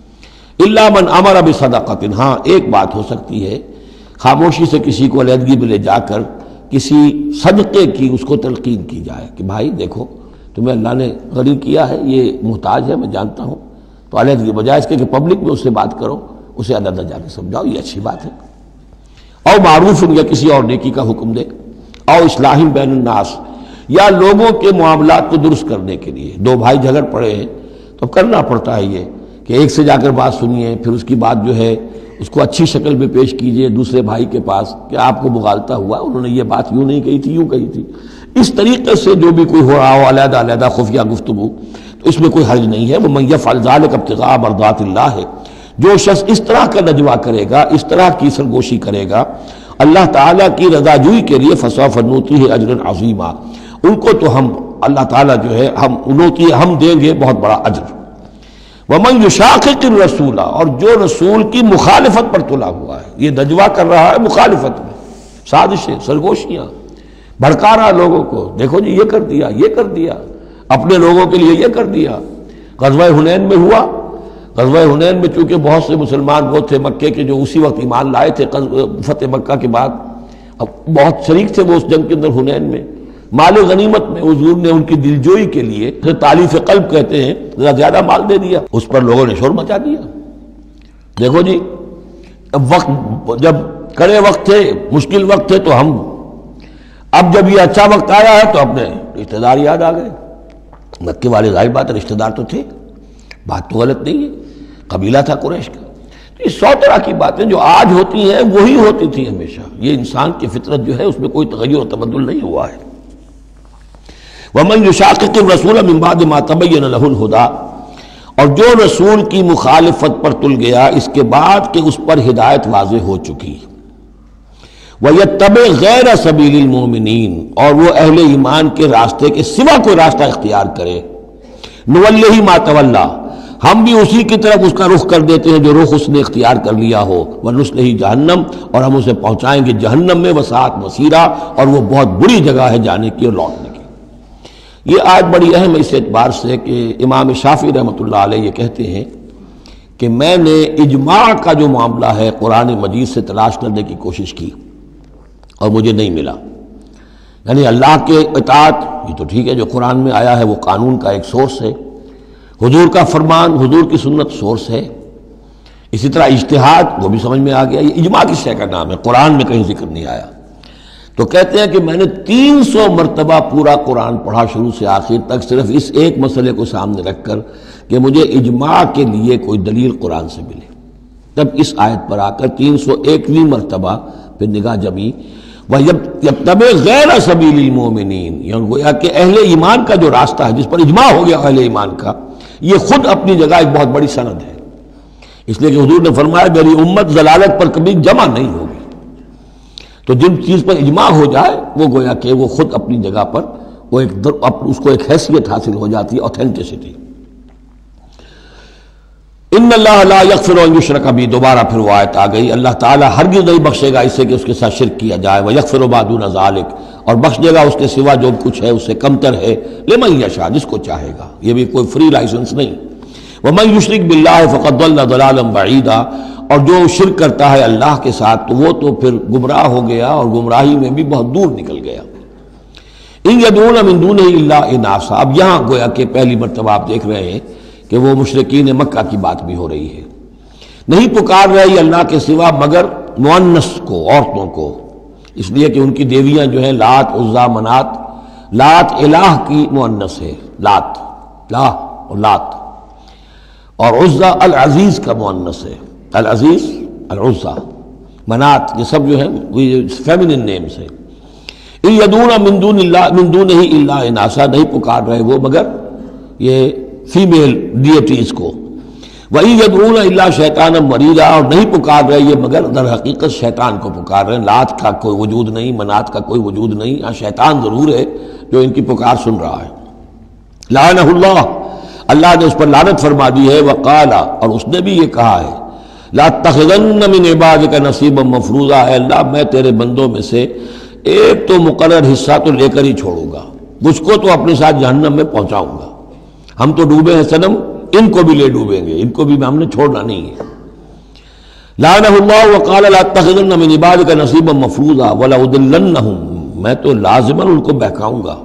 الا من امر بصدقۃ، ہاں ایک بات ہو سکتی ہے، خاموشی سے کسی کو علیحدگی میں لے جا کر کسی صدقے کی اس کو تلقین کی جائے کہ بھائی دیکھو تمہیں اللہ نے غنی کیا ہے، یہ محتاج ہے میں جانتا ہوں، تو علیحدگی بجائے اس کے کہ پبلک میں اس سے بات کرو، اسے علیحدہ جا کے سمجھاؤ، یہ اچھی بات ہے۔ او معروف، یا کسی اور نیکی کا حکم دے، او اصلاح بین الناس، یا لوگوں کے معاملات کو درست کرنے کے لیے، دو بھائی جھگڑ پڑے ہیں تو کرنا پڑتا ہے یہ کہ ایک سے جا کر بات سنیے، پھر اس کی بات جو ہے اس کو اچھی شکل میں پیش کیجئے دوسرے بھائی کے پاس کہ آپ کو مغالطہ ہوا، انہوں نے یہ بات یوں نہیں کہی تھی یوں کہی تھی، اس طریقے سے جو بھی کوئی ہو رہا ہو علیحدہ علیحدہ خفیہ گفتگو، تو اس میں کوئی حرج نہیں ہے۔ وَمَن يَفْعَلْ ذَلِكَ ابْتِغَاءَ مَرْضَاتِ اللَّهِ، جو شخص اس طرح کا نجوا کرے گا، اس طرح کی سرگوشی کرے گا اللہ تعالیٰ کی رضا جوئی کے لیے، فَسَوْفَ نُؤْتِيهِ أَجْرًا عَظِيمًا، ان کو تو ہم اللہ تعالیٰ جو ہے ہم نوتی ہم دیں گے بہت بڑا اجر۔ وَمَن يُشَاقِقِ الرَّسُولَ، اور جو رسول کی مخالفت پر تلا ہوا ہے، یہ نجوا کر رہا ہے مخالفت میں، سازشیں، سرگوشیاں، بھڑکا رہا لوگوں کو، دیکھو جی یہ کر دیا یہ کر دیا، اپنے لوگوں کے لیے یہ کر دیا۔ غزوہ حنین میں ہوا، غزوہ حنین میں چونکہ بہت سے مسلمان وہ تھے مکے کے جو اسی وقت ایمان لائے تھے فتح مکہ کے بعد، اب بہت شریک تھے وہ اس جنگ کے اندر حنین میں، مال غنیمت میں حضور نے ان کی دلجوئی کے لیے تالیف قلب کہتے ہیں ذرا زیادہ مال دے دیا، اس پر لوگوں نے شور مچا دیا۔ دیکھو جی اب وقت جب کڑے وقت تھے، مشکل وقت تھے تو ہم، اب جب یہ اچھا وقت آیا ہے تو اپنے رشتہ دار یاد آ گئے۔ مکے والے ظاہر بات ہے رشتہ دار تو تھے، بات تو غلط نہیں ہے، قبیلہ تھا قریش کا، تو یہ سو طرح کی باتیں جو آج ہوتی ہیں وہی ہوتی تھی ہمیشہ، یہ انسان کی فطرت جو ہے اس میں کوئی تغیر و تبدل نہیں ہوا ہے۔ وَمَن يُشَاقِقِ الرَّسُولَ مِن بَعْدِ مَا تَبَيَّنَ لَهُ الْهُدَىٰ، اور جو رسول کی مخالفت پر تل گیا اس کے بعد کہ اس پر ہدایت واضح ہو چکی، وَيَتَّبِعْ غَيْرَ سَبِيلِ الْمُؤْمِنِينَ، اور وہ اہل ایمان کے راستے کے سوا کوئی راستہ اختیار کرے، نُوَلِّهِ مَا تَوَلَّىٰ، ہم بھی اسی کی طرف اس کا رخ کر دیتے ہیں جو رخ اس نے اختیار کر لیا ہو، وَنُصْلِهِ جہنم، اور ہم اسے پہنچائیں گے جہنم میں، وَسَاءَتْ مَصِيرًا، اور وہ بہت بری جگہ ہے جانے کی اور لوٹنے کی۔ یہ آیت بڑی اہم ہے اس اعتبار سے کہ امام شافعی رحمۃ اللہ علیہ یہ کہتے ہیں کہ میں نے اجماع کا جو معاملہ ہے قرآن مجید سے تلاش کرنے کی کوشش کی اور مجھے نہیں ملا، یعنی اللہ کے اطاعت یہ تو ٹھیک ہے جو قرآن میں آیا ہے وہ قانون کا ایک سورس ہے، حضور کا فرمان، حضور کی سنت سورس ہے، اسی طرح اجتہاد وہ بھی سمجھ میں آ گیا، یہ اجماع کس شے کا نام ہے، قرآن میں کہیں ذکر نہیں آیا۔ تو کہتے ہیں کہ میں نے تین سو مرتبہ پورا قرآن پڑھا شروع سے آخر تک صرف اس ایک مسئلے کو سامنے رکھ کر کہ مجھے اجماع کے لیے کوئی دلیل قرآن سے ملے، تب اس آیت پر آ کر تین سو ایکویں مرتبہ پھر نگاہ جمی، وَيَتَّبِعْ غَيْرَ سَبِيلِ الْمُؤْمِنِينَ، یعنی گویا کہ اہل ایمان کا جو راستہ ہے جس پر اجماع ہو گیا اہل ایمان کا، یہ خود اپنی جگہ ایک بہت بڑی سند ہے، اس لیے کہ حضور نے فرمایا میری امت ضلالت پر کبھی جمع نہیں ہوگی، تو جن چیز پر اجماع ہو جائے وہ گویا کہ وہ خود اپنی جگہ پر وہ ایک در اس کو ایک حیثیت حاصل ہو جاتی ہے، اوتھینٹسٹی۔ ان اللہ لا یغفر ان یشرک بہ، دوبارہ پھر وہ آیت آ گئی، اللہ تعالیٰ ہرگز نہیں بخشے گا اسے کہ اس کے ساتھ شرک کیا جائے، ویغفر ما دون ذلک، اور بخش دے گا اس کے سوا جو کچھ ہے اس سے کمتر ہے، لمن یشاء، جس کو چاہے گا، یہ بھی کوئی فری لائسنس نہیں۔ ومن یشرک باللہ فقد ضل ضلالا بعیدا، اور جو شرک کرتا ہے اللہ کے ساتھ تو وہ تو پھر گمراہ ہو گیا اور گمراہی میں بھی بہت دور نکل گیا۔ ان یدعون من دونہ الا اناثا، اب یہاں گویا کہ پہلی مرتبہ آپ دیکھ رہے ہیں کہ وہ مشرکین مکہ کی بات بھی ہو رہی ہے، نہیں پکار رہی اللہ کے سوا مگر مؤنث کو، عورتوں کو، اس لیے کہ ان کی دیویاں جو ہیں لات، عزا، منات، لات الہ کی مؤنث ہے، لات، لا اور لات، اور عزا العزیز کا مؤنث ہے، العزیز العزا، منات، یہ سب جو ہے فیمنن نیمز ہیں۔ ان یدعون من دون اللہ من دونہ الا اناسا، نہیں پکار رہے وہ مگر یہ فیمیل ڈیٹیز کو، وَإِن يَدْعُونَ إِلَّا شَيْطَانًا مَرِيدًا، اور نہیں پکار رہے یہ مگر در حقیقت شیطان کو پکار رہے ہیں۔ لات کا کوئی وجود نہیں، منات کا کوئی وجود نہیں، ہاں شیطان ضرور ہے جو ان کی پکار سن رہا ہے۔ لعنہ اللہ، اللہ نے اس پر لعنت فرما دی ہے، وقال، اور اس نے بھی یہ کہا ہے، لَأَتَّخِذَنَّ مِنْ عِبَادِكَ نَصِيبًا مَفْرُوضًا، اے اللہ میں تیرے بندوں میں سے ایک تو مقرر حصہ تو لے کر ہی چھوڑوں گا، مجھ کو تو اپنے ساتھ جہنم میں پہنچاؤں گا، ہم تو ڈوبے ہیں صنم، ان کو بھی لے ڈوبیں گے، ان کو بھی ہم نے چھوڑنا نہیں ہے۔ لعنہ اللہ وقال لأتخذن من عبادك نصیبا مفروضا ولأضلنهم، میں تو لازماً ان کو بہکاؤں گا،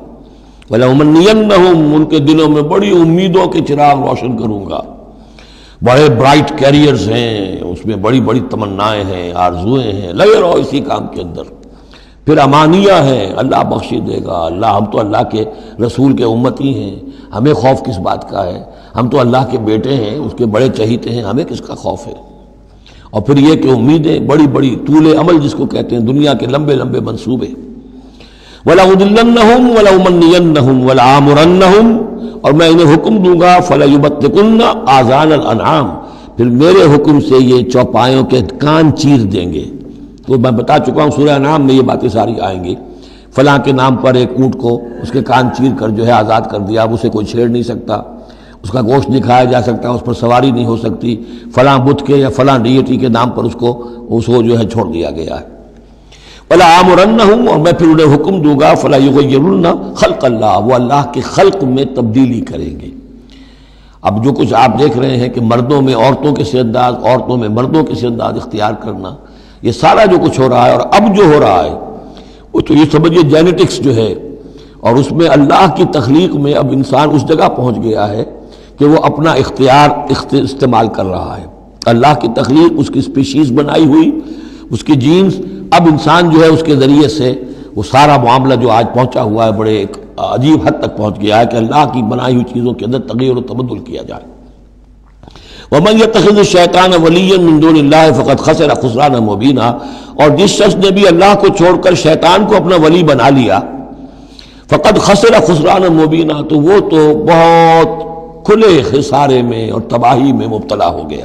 ولأمنینہم، ان کے دلوں میں بڑی امیدوں کے چراغ روشن کروں گا، بڑے برائٹ کیریئرز ہیں اس میں، بڑی بڑی تمنائیں ہیں، آرزویں ہیں، لگے رہو اسی کام کے اندر، پھر امانیہ ہیں، اللہ بخشی دے گا، اللہ ہم تو اللہ کے رسول کے امتی ہیں، ہمیں خوف کس بات کا ہے، ہم تو اللہ کے بیٹے ہیں، اس کے بڑے چہیتے ہیں، ہمیں کس کا خوف ہے۔ اور پھر یہ کہ امیدیں بڑی بڑی، طول عمل جس کو کہتے ہیں، دنیا کے لمبے لمبے منصوبے۔ وَلَأُضِلَّنَّهُمْ وَلَأُمَنِّيَنَّهُمْ وَلَآمُرَنَّهُمْ، اور میں انہیں حکم دوں گا، فَلَيُبَتِّكُنَّ آذَانَ الْأَنْعَامِ، پھر میرے حکم سے یہ چوپایوں کے کان چیر دیں گے۔ تو میں بتا چکا ہوں سورہ انعام میں یہ باتیں ساری آئیں گی، فلاں کے نام پر ایک اونٹ کو اس کے کان چیر کر جو ہے آزاد کر دیا، اب اسے کوئی چھیڑ نہیں سکتا، اس کا گوشت نہیں کھایا جا سکتا، اس پر سواری نہیں ہو سکتی، فلاں بت کے یا فلاں ڈیٹی کے نام پر اس کو اس کو جو ہے چھوڑ دیا گیا ہے۔ وَلَآمُرَنَّهُمْ، اور میں پھر انہیں حکم دوں گا، فَلَا يُغَيِّرُنَّ خَلْقَ اللَّهِ، وہ اللہ کے خلق میں تبدیلی کریں گے۔ اب جو کچھ آپ دیکھ رہے ہیں کہ مردوں میں عورتوں کے سے انداز، عورتوں میں مردوں کے سے انداز اختیار کرنا، یہ سارا جو کچھ ہو رہا ہے اور اب جو ہو رہا ہے وہ تو یہ سمجھیے جینیٹکس جو ہے، اور اس میں اللہ کی تخلیق میں اب انسان اس جگہ پہنچ گیا ہے کہ وہ اپنا اختیار استعمال کر رہا ہے۔ اللہ کی تخلیق، اس کی سپیشیز بنائی ہوئی، اس کی جینز، اب انسان جو ہے اس کے ذریعے سے وہ سارا معاملہ جو آج پہنچا ہوا ہے بڑے ایک عجیب حد تک پہنچ گیا ہے کہ اللہ کی بنائی ہوئی چیزوں کے اندر تغیر و تبدل کیا جائے۔ وَمَنْ يَتَّخِذِ الشَّيْطَانَ وَلِيًّا مِنْ دُونِ اللَّهِ فَقَدْ خَسِرَ خُسْرَانًا مُبِينًا، اور جس شخص نے بھی اللہ کو چھوڑ کر شیطان کو اپنا ولی بنا لیا، فَقَدْ خَسِرَ خُسْرَانًا مُبِينًا، تو وہ تو بہت کھلے خسارے میں اور تباہی میں مبتلا ہو گیا۔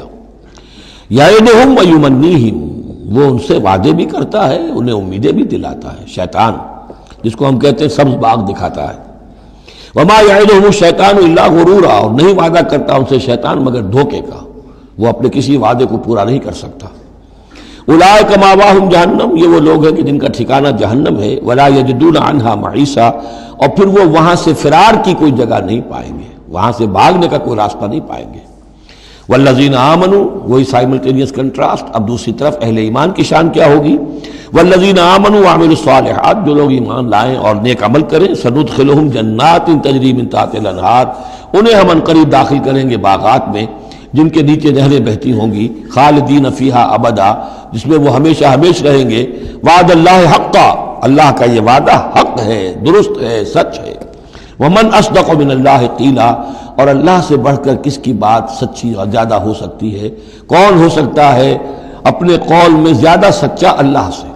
یعدہم ویمنیہم، وہ ان سے وعدے بھی کرتا ہے، انہیں امیدیں بھی دلاتا ہے، شیطان جس کو ہم کہتے ہیں سبز باغ دکھاتا ہے۔ وما یعدہم الشیطان الا غرورا، اور نہیں وعدہ کرتا ان سے شیطان مگر دھوکے کا، وہ اپنے کسی وعدے کو پورا نہیں کر سکتا۔ اولئک مأواہم جہنم، یہ وہ لوگ ہیں کہ جن کا ٹھکانہ جہنم ہے، ولا یجدون عنہا محیصا، اور پھر وہ وہاں سے فرار کی کوئی جگہ نہیں پائیں گے، وہاں سے بھاگنے کا کوئی راستہ نہیں پائیں گے۔ والذین آمنوا، وہی سائملٹینیس کنٹراسٹ، اب دوسری طرف اہل ایمان کی شان کیا ہوگی؟ والذین آمنوا وعملوا الصالحات، جو لوگ ایمان لائیں اور نیک عمل کریں، سندخلہم جنات تجری من تحتہا الانہار، انہیں ہم عنقریب داخل کریں گے باغات میں جن کے نیچے نہریں بہتی ہوں گی، خالدین فیہا ابدا، جس میں وہ ہمیشہ ہمیشہ رہیں گے۔ وعد اللہ حقا، اللہ کا یہ وعدہ حق ہے، درست ہے، سچ ہے۔ ومن اصدق من اللہ قیلا، اور اللہ سے بڑھ کر کس کی بات سچی اور زیادہ ہو سکتی ہے؟ کون ہو سکتا ہے اپنے قول میں زیادہ سچا اللہ سے؟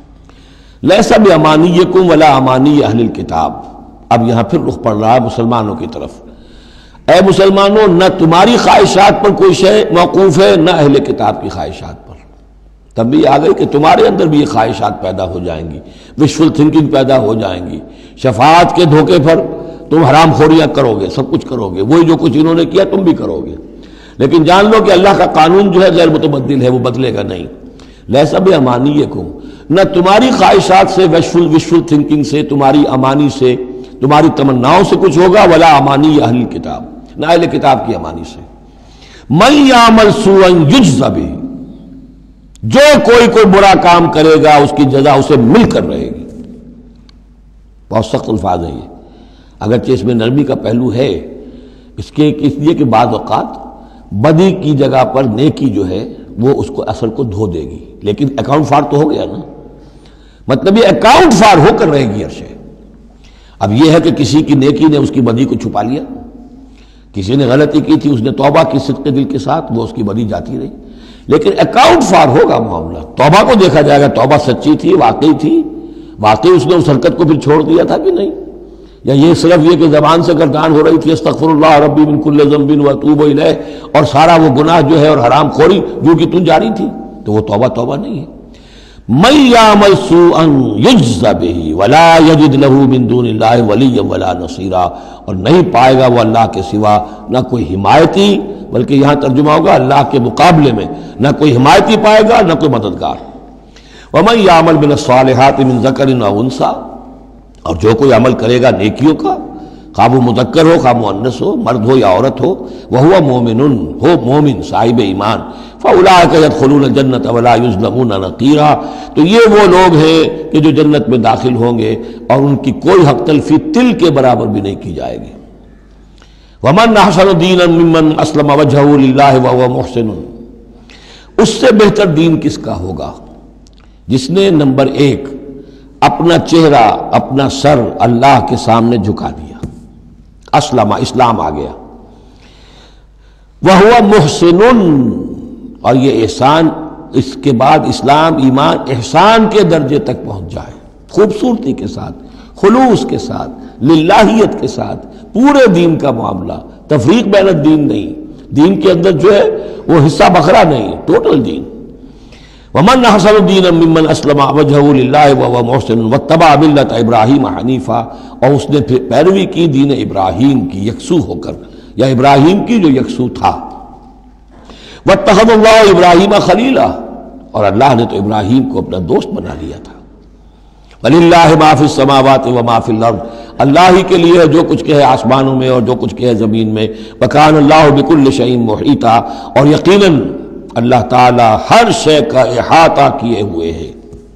لیس بامانیکم ولا امانی اہل الکتاب، اب یہاں پھر رخ پڑ رہا ہے مسلمانوں کی طرف۔ اے مسلمانوں، نہ تمہاری خواہشات پر کوئی شے موقوف ہے، نہ اہل کتاب کی خواہشات پر۔ تب بھی آ گئی کہ تمہارے اندر بھی یہ خواہشات پیدا ہو جائیں گی، وشفل تھنکنگ پیدا ہو جائیں گی، شفاعت کے دھوکے پر تم حرام خوریاں کرو گے، سب کچھ کرو گے، وہی جو کچھ انہوں نے کیا تم بھی کرو گے۔ لیکن جان لو کہ اللہ کا قانون جو ہے غیر متبدل ہے، وہ بدلے گا نہیں۔ لیس بامانیکم، نہ تمہاری خواہشات سے، وشفل وشفل تھنکنگ سے، تمہاری امانی سے، تمہاری تمناؤں سے کچھ ہوگا، ولا امانی اہل کتاب، نہ اہل کتاب کی امانی سے۔ من یعمل سوءا یجز بہ، جو کوئی کوئی برا کام کرے گا اس کی جزا اسے مل کر رہے گی۔ بہت سخت الفاظ ہیں یہ، اگرچہ اس میں نرمی کا پہلو ہے، اس کے اس لیے کہ بعض اوقات بدی کی جگہ پر نیکی جو ہے وہ اس کو اثر کو دھو دے گی، لیکن اکاؤنٹ فار تو ہو گیا نا، مطلب یہ اکاؤنٹ فار ہو کر رہے گی عرشے۔ اب یہ ہے کہ کسی کی نیکی نے اس کی بدی کو چھپا لیا، کسی نے غلطی کی تھی، اس نے توبہ کی صدق دل کے ساتھ، وہ اس کی بدی جاتی رہی، لیکن اکاؤنٹ فار ہوگا معاملہ، توبہ کو دیکھا جائے گا، توبہ سچی تھی، واقعی تھی، واقعی اس نے اس حرکت کو پھر چھوڑ دیا تھا کہ نہیں، یا یہ صرف یہ کہ زبان سے گردان ہو رہی تھی استغفر اللہ ربی من کل ذنب واتوب الیہ، اور سارا وہ گناہ جو ہے اور حرام خوری جو کہ تم جاری تھی، تو وہ توبہ توبہ نہیں ہے۔ من یعمل سوءا یجز بہ ولا یجد لہ من دون اللہ ولیا ولا نصیرا، اور نہیں پائے گا وہ اللہ کے سوا نہ کوئی حمایتی، بلکہ یہاں ترجمہ ہوگا اللہ کے مقابلے میں نہ کوئی حمایتی پائے گا نہ کوئی مددگار۔ ومن یعمل من الصالحات من ذکر او انثی، اور جو کوئی عمل کرے گا نیکیوں کا، خواہ وہ مذکر ہو خواہ مؤنث ہو، مرد ہو یا عورت ہو، وہو مومن، ہو مومن صاحب ایمان، فاولئک یدخلون الجنۃ ولا یظلمون نقیرا، تو یہ وہ لوگ ہیں کہ جو جنت میں داخل ہوں گے اور ان کی کوئی حق تلفی تل کے برابر بھی نہیں کی جائے گی۔ ومن احسن دینا ممن اسلم وجہہ للہ وہو محسن، اس سے بہتر دین کس کا ہوگا جس نے نمبر ایک اپنا چہرہ اپنا سر اللہ کے سامنے جھکا دیا، اسلم اسلام آ گیا، وہو محسن، اور یہ احسان اس کے بعد اسلام ایمان احسان کے درجے تک پہنچ جائے، خوبصورتی کے ساتھ، خلوص کے ساتھ، للہیت کے ساتھ، پورے دین کا معاملہ، تفریق بین الدین نہیں، دین کے اندر جو ہے وہ حصہ بکھرا نہیں، ٹوٹل دین۔ ومن احسن دینا ممن اسلم وجہہ للہ وہو محسن واتبع ملت ابراہیم حنیفا، اور اس نے پھر پیروی کی دین ابراہیم کی یکسو ہو کر، یا ابراہیم کی جو یکسو تھا۔ واتخذ اللہ ابراہیم خلیلا، اور اللہ نے تو ابراہیم کو اپنا دوست بنا لیا تھا۔ وَلِلَّهِ مَا فِي السَّمَاوَاتِ وَمَا فِي الْأَرْضِ، اللہ ہی کے لیے جو کچھ کہ ہے آسمانوں میں اور جو کچھ کہ ہے زمین میں۔ وَكَانَ اللَّهُ بِكُلِّ شَيْءٍ مُحِيطًا، اور یقیناً اللہ تعالیٰ ہر شے کا احاطہ کیے ہوئے ہے۔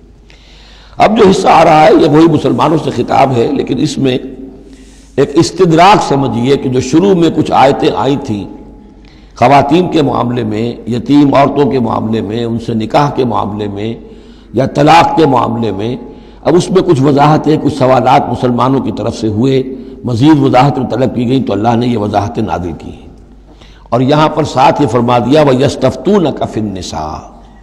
اب جو حصہ آ رہا ہے یہ وہی مسلمانوں سے خطاب ہے، لیکن اس میں ایک استدراک سمجھیے کہ جو شروع میں کچھ آیتیں آئی تھیں خواتین کے معاملے میں، یتیم عورتوں کے معاملے میں، ان سے نکاح کے معاملے میں یا طلاق کے معاملے میں، اب اس میں کچھ وضاحتیں، کچھ سوالات مسلمانوں کی طرف سے ہوئے، مزید وضاحتیں طلب کی گئیں تو اللہ نے یہ وضاحتیں نازل کی ہیں، اور یہاں پر ساتھ یہ فرما دیا وَيَسْتَفْتُونَكَ فِي النِّسَاءِ،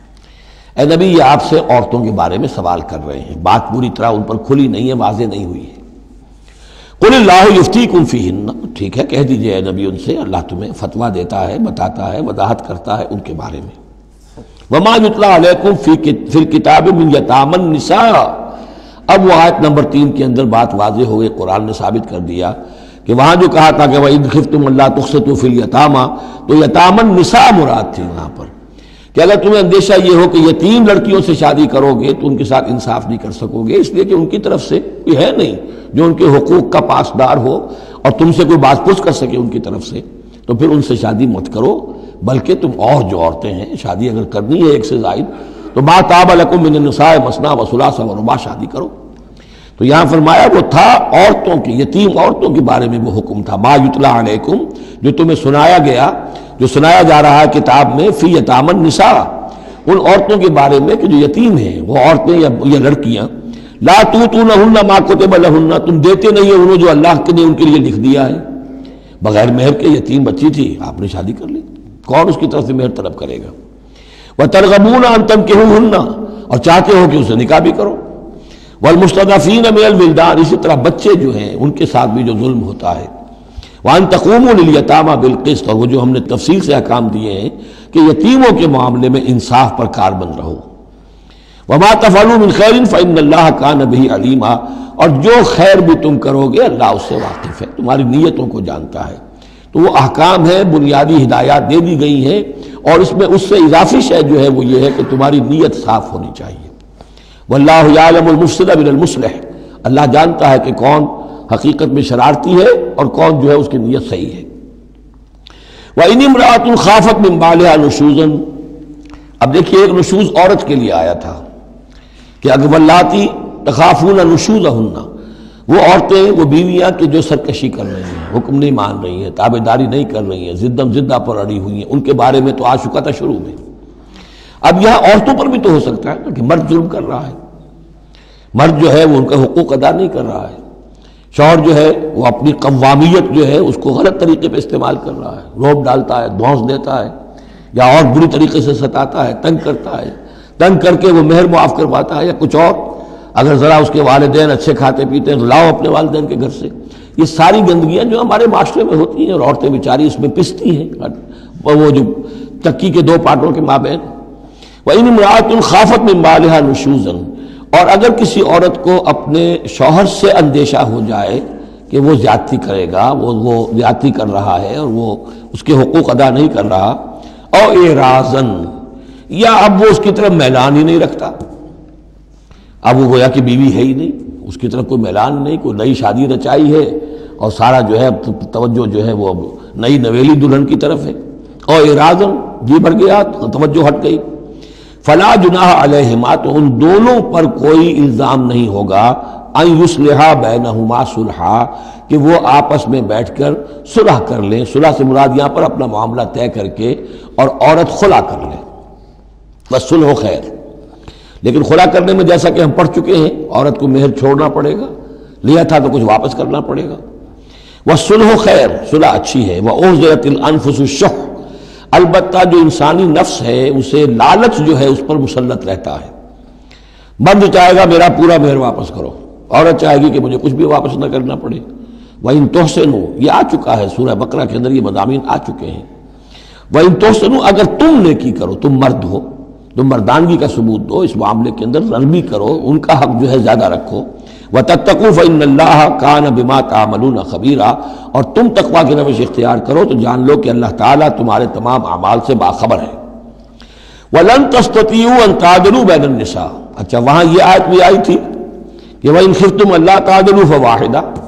اے نبی یہ آپ سے عورتوں کے بارے میں سوال کر رہے ہیں، بات پوری طرح ان پر کھلی نہیں ہے، واضح نہیں ہوئی ہے۔ قُلِ اللَّهُ يُفْتِيكُمْ فِيهِنَّ، ٹھیک ہے کہہ دیجئے اے نبی ان سے، اللہ تمہیں فتویٰ دیتا ہے، بتاتا ہے، وضاحت کرتا ہے ان کے بارے میں۔ وَمَا يُتْلَىٰ عَلَيْكُمْ فِي الْكِتَابِ مِنْ يَتَامَى النِّسَاءِ، اب وہ آیت نمبر تین کے اندر بات واضح ہو گئی، قرآن نے ثابت کر دیا کہ وہاں جو کہا تھا کہ وَإِذْ خِفْتُمْ أَلَّا تُقْسِطُوا فِي الْيَتَامَى، تو یتامى النساء مراد تھی وہاں پر، کہ اگر تمہیں اندیشہ یہ ہو کہ یتیم لڑکیوں سے شادی کرو گے تو ان کے ساتھ انصاف نہیں کر سکو گے، اس لیے کہ ان کی طرف سے کوئی ہے نہیں جو ان کے حقوق کا پاسدار ہو اور تم سے کوئی بات پوچھ کر سکے ان کی طرف سے، تو پھر ان سے شادی مت کرو، بلکہ تم اور جو عورتیں ہیں شادی اگر کرنی ہے ایک سے زائد تو ما طاب لکم من النساء مثنی وثلاث ورباع شادی کرو۔ تو یہاں فرمایا وہ تھا عورتوں کی، یتیم عورتوں کے بارے میں وہ حکم تھا، ما یتلا علیکم، جو تمہیں سنایا گیا، جو سنایا جا رہا ہے کتاب میں، فی یتامى النساء، ان عورتوں کے بارے میں کہ جو یتیم ہیں، وہ عورتیں یا یا لڑکیاں، لا توتونہن ما کتب لہن، تم دیتے نہیں ہیں انہوں جو اللہ نے ان کے لیے لکھ دیا ہے، بغیر مہر کے یتیم بچی تھی آپ نے شادی کر لی، کون اس کی طرف سے مہر طلب کرے گا؟ وترغبون ان تنکحوہن، اور چاہتے ہو کہ اسے نکاح بھی کرو، والمستضعفین من الولدان، اسی طرح بچے جو ہیں ان کے ساتھ بھی جو ظلم ہوتا ہے، وان تقوموا للیتامى بالقسط، اور وہ جو ہم نے تفصیل سے احکام دیے ہیں کہ یتیموں کے معاملے میں انصاف پر کاربند رہو، وما تفعلوا من خیر فإن اللہ کان بہ علیما، اور جو خیر بھی تم کرو گے اللہ اس سے واقف ہے، تمہاری نیتوں کو جانتا ہے۔ تو وہ احکام ہے، بنیادی ہدایات دے دی گئی ہیں، اور اس میں اس سے اضافی شے جو ہے وہ یہ ہے کہ تمہاری نیت صاف ہونی چاہیے۔ واللہ یعلم المفسد من المصلح، اللہ جانتا ہے کہ کون حقیقت میں شرارتی ہے اور کون جو ہے اس کی نیت صحیح ہے۔ وَإِنِ امْرَأَةٌ خَافَتْ مِنْ بَعْلِهَا نُشُوزًا، اب دیکھیے ایک نشوز عورت کے لیے آیا تھا کہ اگر واللاتی تخافون نشوزہن، وہ عورتیں، وہ بیویاں کہ جو سرکشی کر رہی ہیں، حکم نہیں مان رہی ہیں، تابعداری نہیں کر رہی ہیں، زدم زدہ پر اڑی ہوئی ہیں، ان کے بارے میں تو آ چکا تھا شروع میں۔ اب یہاں عورتوں پر بھی تو ہو سکتا ہے کہ مرد ظلم کر رہا ہے، مرد جو ہے وہ ان کا حقوق ادا نہیں کر رہا ہے، شوہر جو ہے وہ اپنی قوامیت جو ہے اس کو غلط طریقے پہ استعمال کر رہا ہے، روب ڈالتا ہے، دھونس دیتا ہے، یا اور بری طریقے سے ستاتا ہے، تنگ کرتا ہے، تنگ کر کے وہ مہر معاف کرواتا ہے یا کچھ اور. اگر ذرا اس کے والدین اچھے کھاتے پیتے ہیں تو لاؤ اپنے والدین کے گھر سے. یہ ساری گندگیاں جو ہمارے معاشرے میں ہوتی ہیں اور عورتیں بیچاری اس میں پستی ہیں، وہ جو چکی کے دو پارٹوں کے مابین. وَإِنِ امْرَأَةٌ خَافَتْ مِن بَعْلِهَا نُشُوزًا، اور اگر کسی عورت کو اپنے شوہر سے اندیشہ ہو جائے کہ وہ زیادتی کرے گا، وہ وہ زیادتی کر رہا ہے اور وہ اس کے حقوق ادا نہیں کر رہا، او اعراضاً، یا اب وہ اس کی طرف میلان ہی نہیں رکھتا، اب وہ گویا کہ بیوی ہے ہی نہیں، اس کی طرف کوئی میلان نہیں، کوئی نئی شادی رچائی ہے اور سارا جو ہے توجہ جو ہے وہ نئی نویلی دلہن کی طرف ہے، او اعراضاً، جی بھر گیا، توجہ ہٹ گئی، فلا جناح علیہما، تو ان دونوں پر کوئی الزام نہیں ہوگا، ان یصلحا بینہما صلحا، کہ وہ آپس میں بیٹھ کر صلح کر لیں. صلح سے مراد یہاں پر اپنا معاملہ طے کر کے اور عورت خلا کر لے، بس صلح خیر. لیکن خلا کرنے میں جیسا کہ ہم پڑھ چکے ہیں عورت کو مہر چھوڑنا پڑے گا، لیا تھا تو کچھ واپس کرنا پڑے گا. والصلح خیر، صلح اچھی ہے. وأحضرت الانفس الشح، البتہ جو انسانی نفس ہے اسے لالچ جو ہے اس پر مسلط رہتا ہے. مرد چاہے گا میرا پورا مہر واپس کرو، عورت چاہے گی کہ مجھے کچھ بھی واپس نہ کرنا پڑے. وَإِن تُحْسِنُوا، یہ آ چکا ہے سورہ بقرہ کے اندر، یہ مضامین آ چکے ہیں. وَإِن تُحْسِنُوا، اگر تم نیکی کرو، تم مرد ہو، تم مردانگی کا ثبوت دو، اس معاملے کے اندر نرمی کرو، ان کا حق جو ہے زیادہ رکھو. وَتَتَّقُوا فَإِنَّ اللَّهَ كَانَ بِمَا تَعْمَلُونَ خَبِيرًا، اور تم تقویٰ کی روش اختیار کرو تو جان لو کہ اللہ تعالیٰ تمہارے تمام اعمال سے باخبر ہے. وَلَن تَسْتَطِيعُوا أَن تَعْدِلُوا بَيْنَ النِّسَاءِ، اچھا وہاں یہ آیت بھی آئی تھی کہ وَإِنْ خِفْتُمْ أَلَّا تَعْدِلُوا فَوَاحِدَةً،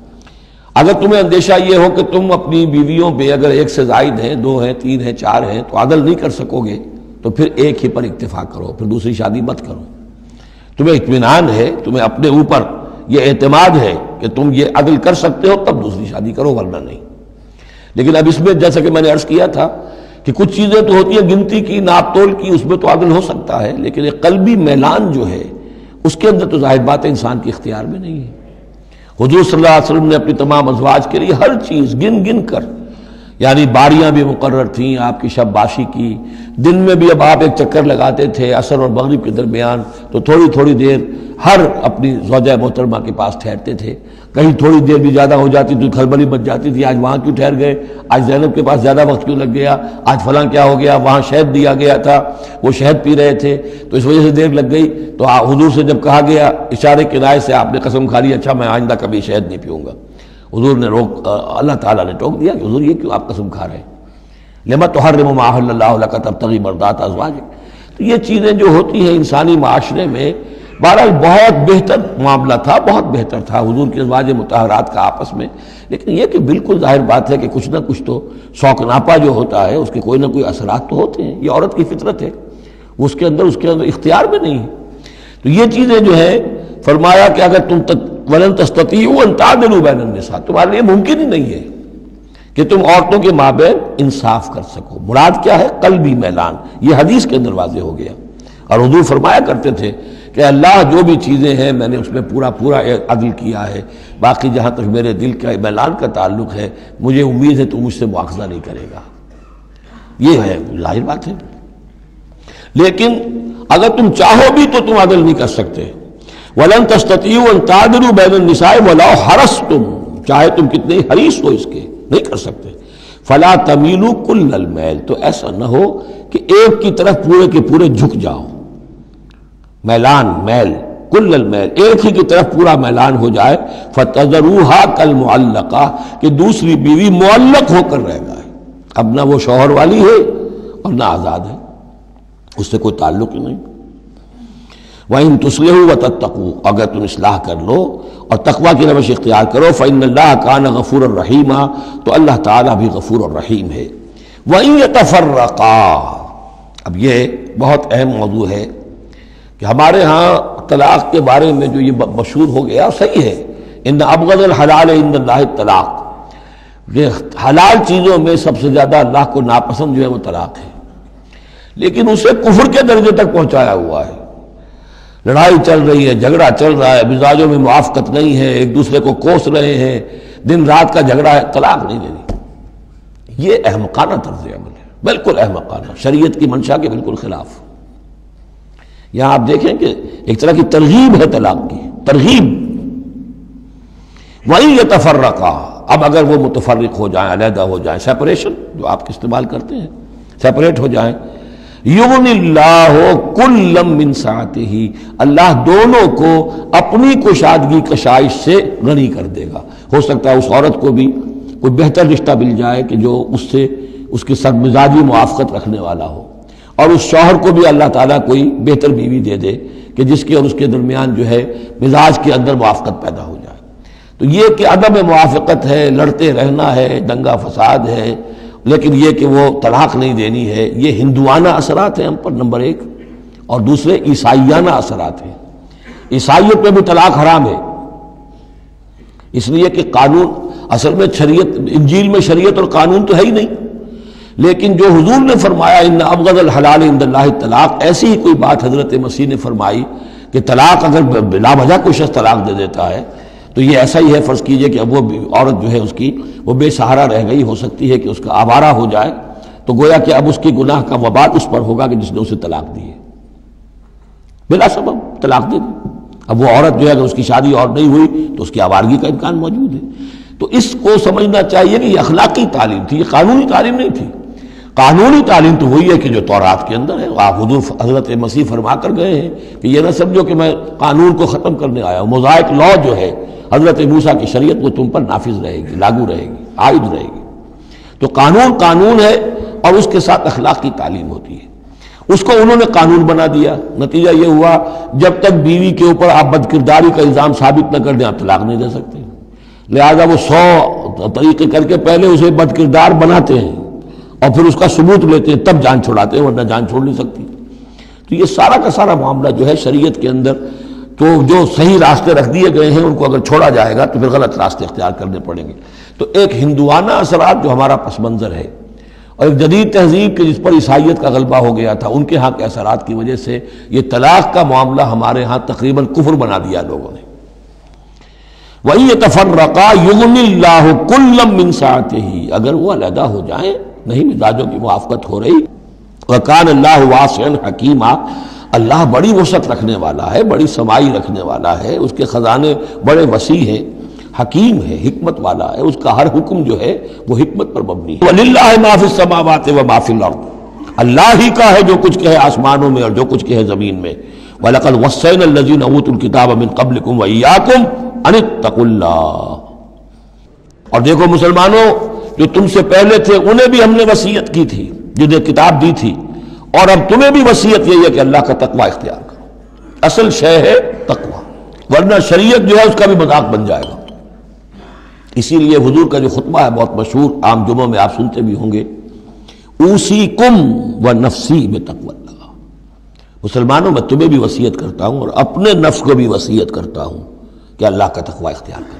اگر تمہیں اندیشہ یہ ہو کہ تم اپنی بیویوں پہ اگر ایک سے زائد ہیں، دو ہیں، تین ہیں، چار ہیں، تو عدل نہیں کر سکو گے تو پھر ایک ہی پر اکتفا کرو، پھر دوسری شادی مت کرو. تمہیں اطمینان ہے، تمہیں اپنے اوپر یہ اعتماد ہے کہ تم یہ عدل کر سکتے ہو، تب دوسری شادی کرو، ورنہ نہیں. لیکن اب اس میں جیسا کہ میں نے عرض کیا تھا کہ کچھ چیزیں تو ہوتی ہیں گنتی کی، ناپ تول کی، اس میں تو عدل ہو سکتا ہے، لیکن ایک قلبی میلان جو ہے اس کے اندر تو ظاہر بات ہے انسان کے اختیار میں نہیں ہے. حضور صلی اللہ علیہ وسلم نے اپنی تمام ازواج کے لیے ہر چیز گن گن کر، یعنی باریاں بھی مقرر تھیں آپ کی شب باشی کی، دن میں بھی اب آپ ایک چکر لگاتے تھے عصر اور مغرب کے درمیان، تو تھوڑی تھوڑی دیر ہر اپنی زوجہ محترمہ کے پاس ٹھہرتے تھے. کہیں تھوڑی دیر بھی زیادہ ہو جاتی تو کھلبلی مچ جاتی تھی، آج وہاں کیوں ٹھہر گئے، آج زینب کے پاس زیادہ وقت کیوں لگ گیا، آج فلاں کیا ہو گیا، وہاں شہد دیا گیا تھا وہ شہد پی رہے تھے تو اس وجہ سے دیر لگ گئی. تو حضور سے جب کہا گیا اشارے کنائے سے آپ نے قسم کھا لی اچھا میں آئندہ کبھی شہد نہیں پیوں گا. حضور نے روک، اللہ تعالیٰ نے ٹوک دیا کہ حضور یہ کیوں آپ قسم کھا رہے ہیں، لما تحرم ما احل اللہ لک تبتغی مرضات ازواجک. تو یہ چیزیں جو ہوتی ہیں انسانی معاشرے میں، بہرحال بہت بہتر معاملہ تھا، بہت بہتر تھا حضور کی ازواج مطہرات کا آپس میں. لیکن یہ کہ بالکل ظاہر بات ہے کہ کچھ نہ کچھ تو شوق ناپا جو ہوتا ہے اس کے کوئی نہ کوئی اثرات تو ہوتے ہیں، یہ عورت کی فطرت ہے، اس کے اندر اس کے اندر اختیار میں نہیں ہے. تو یہ چیزیں جو ہے فرمایا کہ اگر تم وَلَن تَسْتَطِيعُوا أَن تَعْدِلُوا بَيْنَ النِّسَاءِ، تمہارے لیے ممکن ہی نہیں ہے کہ تم عورتوں کے مابین انصاف کر سکو. مراد کیا ہے؟ قلبی میلان. یہ حدیث کے اندر واضح ہو گیا. اور حضور فرمایا کرتے تھے کہ اللہ جو بھی چیزیں ہیں میں نے اس میں پورا پورا عدل کیا ہے، باقی جہاں تک میرے دل کا میلان کا تعلق ہے مجھے امید ہے تو مجھ سے مواخذہ نہیں کرے گا. یہ ہے ظاہر بات ہے. لیکن اگر تم چاہو بھی تو تم عدل نہیں کر سکتے. وَلَن تَسْتَطِيعُوا أَن تَعْدِلُوا بَيْنَ النِّسَاءِ وَلَوْ حَرَصْتُمْ، چاہے تم کتنے حریص ہو اس کے نہیں کر سکتے. فَلَا تَمِيلُوا كُلَّ الْمَيْلِ، تو ایسا نہ ہو کہ ایک کی طرف پورے کے پورے جھک جاؤ. میلان، میل، کل المیل، ایک ہی کی طرف پورا میلان ہو جائے. فَتَذَرُوهَا كَالْمُعَلَّقَةِ، کہ دوسری بیوی معلق ہو کر رہ جائے، اب نہ وہ شوہر والی ہے اور نہ آزاد ہے، اس سے کوئی تعلق ہی نہیں. وَإِن تُصْلِحُوا وَتَتَّقُوا، اگر تم اصلاح کر لو اور تقویٰ کی روش اختیار کرو، فَإِنَّ اللَّهَ كَانَ غَفُورًا رَحِيمًا، تو اللہ تعالیٰ بھی غفور الرحیم ہے. وَإِن يَتَفَرَّقَا، اب یہ بہت اہم موضوع ہے کہ ہمارے ہاں طلاق کے بارے میں جو یہ مشہور ہو گیا صحیح ہے، ان ابغض الحلال عند اللہ الطلاق، یہ حلال چیزوں میں سب سے زیادہ اللہ کو ناپسند جو ہے وہ طلاق ہے، لیکن اسے کفر کے درجے تک پہنچایا ہوا ہے. لڑائی چل رہی ہے، جھگڑا چل رہا ہے، مزاجوں میں موافقت نہیں ہے، ایک دوسرے کو کوس رہے ہیں، دن رات کا جھگڑا ہے، طلاق نہیں دینی، یہ احمقانہ طرز عمل ہے، بالکل احمقانہ، شریعت کی منشا کے بالکل خلاف۔ یہاں آپ دیکھیں کہ ایک طرح کی ترغیب ہے طلاق کی، ترغیب۔ وَإِن يَتَفَرَّقَا، اب اگر وہ متفرق ہو جائیں، علیحدہ ہو جائیں، سیپریشن جو آپ استعمال کرتے ہیں، سیپریٹ ہو جائیں، یغنی اللہ کلا من سعتہ، اللہ دونوں کو اپنی کشادگی کشائش سے غنی کر دے گا۔ ہو سکتا ہے اس عورت کو بھی کوئی بہتر رشتہ مل جائے کہ جو اس سے اس کے ساتھ مزاجی موافقت رکھنے والا ہو، اور اس شوہر کو بھی اللہ تعالیٰ کوئی بہتر بیوی دے دے کہ جس کے اور اس کے درمیان جو ہے مزاج کے اندر موافقت پیدا ہو جائے۔ تو یہ کہ عدم موافقت ہے، لڑتے رہنا ہے، دنگا فساد ہے، لیکن یہ کہ وہ طلاق نہیں دینی ہے، یہ ہندوانہ اثرات ہیں ہم پر نمبر ایک، اور دوسرے عیسائیانہ اثرات ہیں۔ عیسائیت میں بھی طلاق حرام ہے، اس لیے کہ قانون اصل میں شریعت، انجیل میں شریعت اور قانون تو ہے ہی نہیں، لیکن جو حضور نے فرمایا ان ابغض الحلال عند اللہ طلاق، ایسی ہی کوئی بات حضرت مسیح نے فرمائی کہ طلاق اگر بلا وجہ کوئی شخص طلاق دے دیتا ہے تو یہ ایسا ہی ہے، فرض کیجئے کہ اب وہ عورت جو ہے اس کی وہ بے سہارا رہ گئی، ہو سکتی ہے کہ اس کا آوارہ ہو جائے، تو گویا کہ اب اس کی گناہ کا وبال اس پر ہوگا کہ جس نے اسے طلاق دی ہے، بلا سبب طلاق دے دی۔ اب وہ عورت جو ہے اگر اس کی شادی اور نہیں ہوئی تو اس کی آوارگی کا امکان موجود ہے۔ تو اس کو سمجھنا چاہیے کہ یہ اخلاقی تعلیم تھی، یہ قانونی تعلیم نہیں تھی۔ قانونی تعلیم تو وہی ہے کہ جو تورات کے اندر ہے، آپ حضور حضرت مسیح فرما کر گئے ہیں کہ یہ نہ سمجھو کہ میں قانون کو ختم کرنے آیا ہوں، موزائک لا جو ہے حضرت موسیٰ کی شریعت وہ تم پر نافذ رہے گی، لاگو رہے گی، عائد رہے گی۔ تو قانون قانون ہے اور اس کے ساتھ اخلاق کی تعلیم ہوتی ہے، اس کو انہوں نے قانون بنا دیا، نتیجہ یہ ہوا جب تک بیوی کے اوپر آپ بد کرداری کا الزام ثابت نہ کر دیں آپ طلاق نہیں دے سکتے، لہذا وہ سو طریقے کر کے پہلے اسے بد کردار بناتے ہیں اور پھر اس کا ثبوت لیتے ہیں، تب جان چھڑاتے ہیں، ورنہ جان چھوڑ نہیں سکتی۔ تو یہ سارا کا سارا معاملہ جو ہے شریعت کے اندر تو جو صحیح راستے رکھ دیے گئے ہیں ان کو اگر چھوڑا جائے گا تو پھر غلط راستے اختیار کرنے پڑیں گے۔ تو ایک ہندوانہ اثرات جو ہمارا پس منظر ہے، اور ایک جدید تہذیب کے جس پر عیسائیت کا غلبہ ہو گیا تھا، ان کے ہاں کے اثرات کی وجہ سے یہ طلاق کا معاملہ ہمارے ہاں تقریباً کفر بنا دیا لوگوں نے۔ وَإِن يَتَفَرَّقَا يُغْنِ اللَّهُ كُلًّا مِّن سَعَتِهِ، اگر وہ علیحدہ ہو جائیں، نہیں مزاجوں کی موافقت ہو رہی، وَكَانَ اللَّهُ وَاسِعًا حَكِيمًا، اللہ بڑی وسعت رکھنے والا ہے، بڑی سمائی رکھنے والا ہے، اس کے خزانے بڑے وسیع ہیں، حکیم ہے، حکمت والا ہے، اس کا ہر حکم جو ہے وہ حکمت پر مبنی ہے۔ وَلِلَّهِ مَا فِي السَّمَاوَاتِ وَمَا فِي الْأَرْضِ، اللہ ہی کا ہے جو کچھ کہ ہے آسمانوں میں اور جو کچھ کہ ہے زمین میں۔ وَلَقَدْ وَصَّيْنَا الَّذِينَ أُوتُوا الْكِتَابَ مِن قَبْلِكُمْ وَإِيَّاكُمْ أَنِ اتَّقُوا اللَّهَ، اور دیکھو مسلمانوں جو تم سے پہلے تھے انہیں بھی ہم نے وصیت کی تھی، جنہیں کتاب دی تھی، اور اب تمہیں بھی وصیت یہی ہے کہ اللہ کا تقوی اختیار کرو، اصل شے ہے تقوی، ورنہ شریعت جو ہے اس کا بھی مذاق بن جائے گا۔ اسی لیے حضور کا جو خطبہ ہے بہت مشہور، عام جمعوں میں آپ سنتے بھی ہوں گے، اوصیکم ونفسی بتقوی اللہ، مسلمانوں میں تمہیں بھی وصیت کرتا ہوں اور اپنے نفس کو بھی وصیت کرتا ہوں کہ اللہ کا تقوی اختیار کریں۔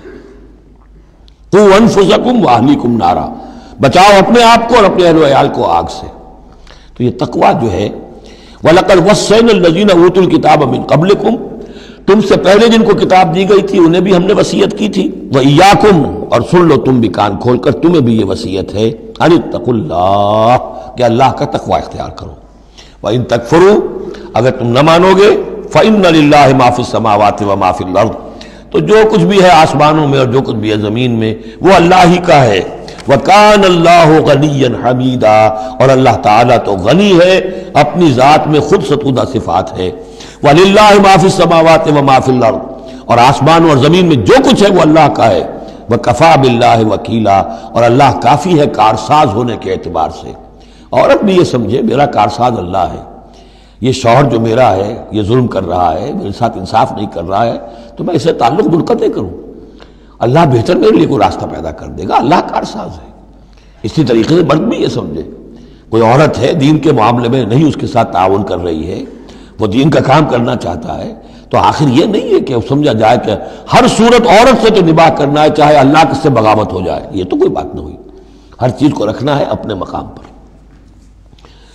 قوا انفسکم واہلیکم نارا، بچاؤ اپنے آپ کو اور اپنے اہل و عیال کو آگ سے۔ تو یہ تقوی جو ہے، وَلَقَدْ وَصَّيْنَا الَّذِينَ أُوتُوا الْكِتَابَ مِن قَبْلِكُمْ، تم سے پہلے جن کو کتاب دی گئی تھی انہیں بھی ہم نے وصیت کی تھی، وَإِيَّاكُمْ، اور سن لو تم بھی کان کھول کر، تمہیں بھی یہ وصیت ہے، أَنِ اتَّقُوا اللَّهَ، کہ اللہ کا تقوی اختیار کرو۔ وَإِن تَكْفُرُوا، اگر تم نہ مانو گے، فَإِنَّ لِلَّهِ مَا فِي السَّمَاوَاتِ وَمَا فِي الْأَرْضِ، تو جو کچھ بھی ہے آسمانوں میں اور جو کچھ بھی ہے زمین میں وہ اللہ ہی کا ہے۔ وَكَانَ اللَّهُ غَنِيًّا حَمِيدًا، اور اللہ تعالیٰ تو غنی ہے، اپنی ذات میں خود ستودہ صفات ہے۔ وَلِلَّهِ مَا فِي السَّمَاوَاتِ وَمَا فِي الْأَرْضِ، اور آسمانوں اور زمین میں جو کچھ ہے وہ اللہ کا ہے۔ وَكَفَى بِاللَّهِ وَكِيلًا، اور اللہ کافی ہے کارساز ہونے کے اعتبار سے۔ عورت بھی یہ سمجھے میرا کارساز اللہ ہے، یہ شوہر جو میرا ہے یہ ظلم کر رہا ہے، میرے ساتھ انصاف نہیں کر رہا ہے، تو میں اسے تعلق منقطع کروں، اللہ بہتر میرے لیے کوئی راستہ پیدا کر دے گا، اللہ کارساز ہے۔ اسی طریقے سے مرد بھی یہ سمجھے، کوئی عورت ہے دین کے معاملے میں نہیں اس کے ساتھ تعاون کر رہی ہے، وہ دین کا کام کرنا چاہتا ہے، تو آخر یہ نہیں ہے کہ سمجھا جائے کہ ہر صورت عورت سے تو نباہ کرنا ہے چاہے اللہ سے بغاوت ہو جائے، یہ تو کوئی بات نہ ہوئی، ہر چیز کو رکھنا ہے اپنے مقام پر۔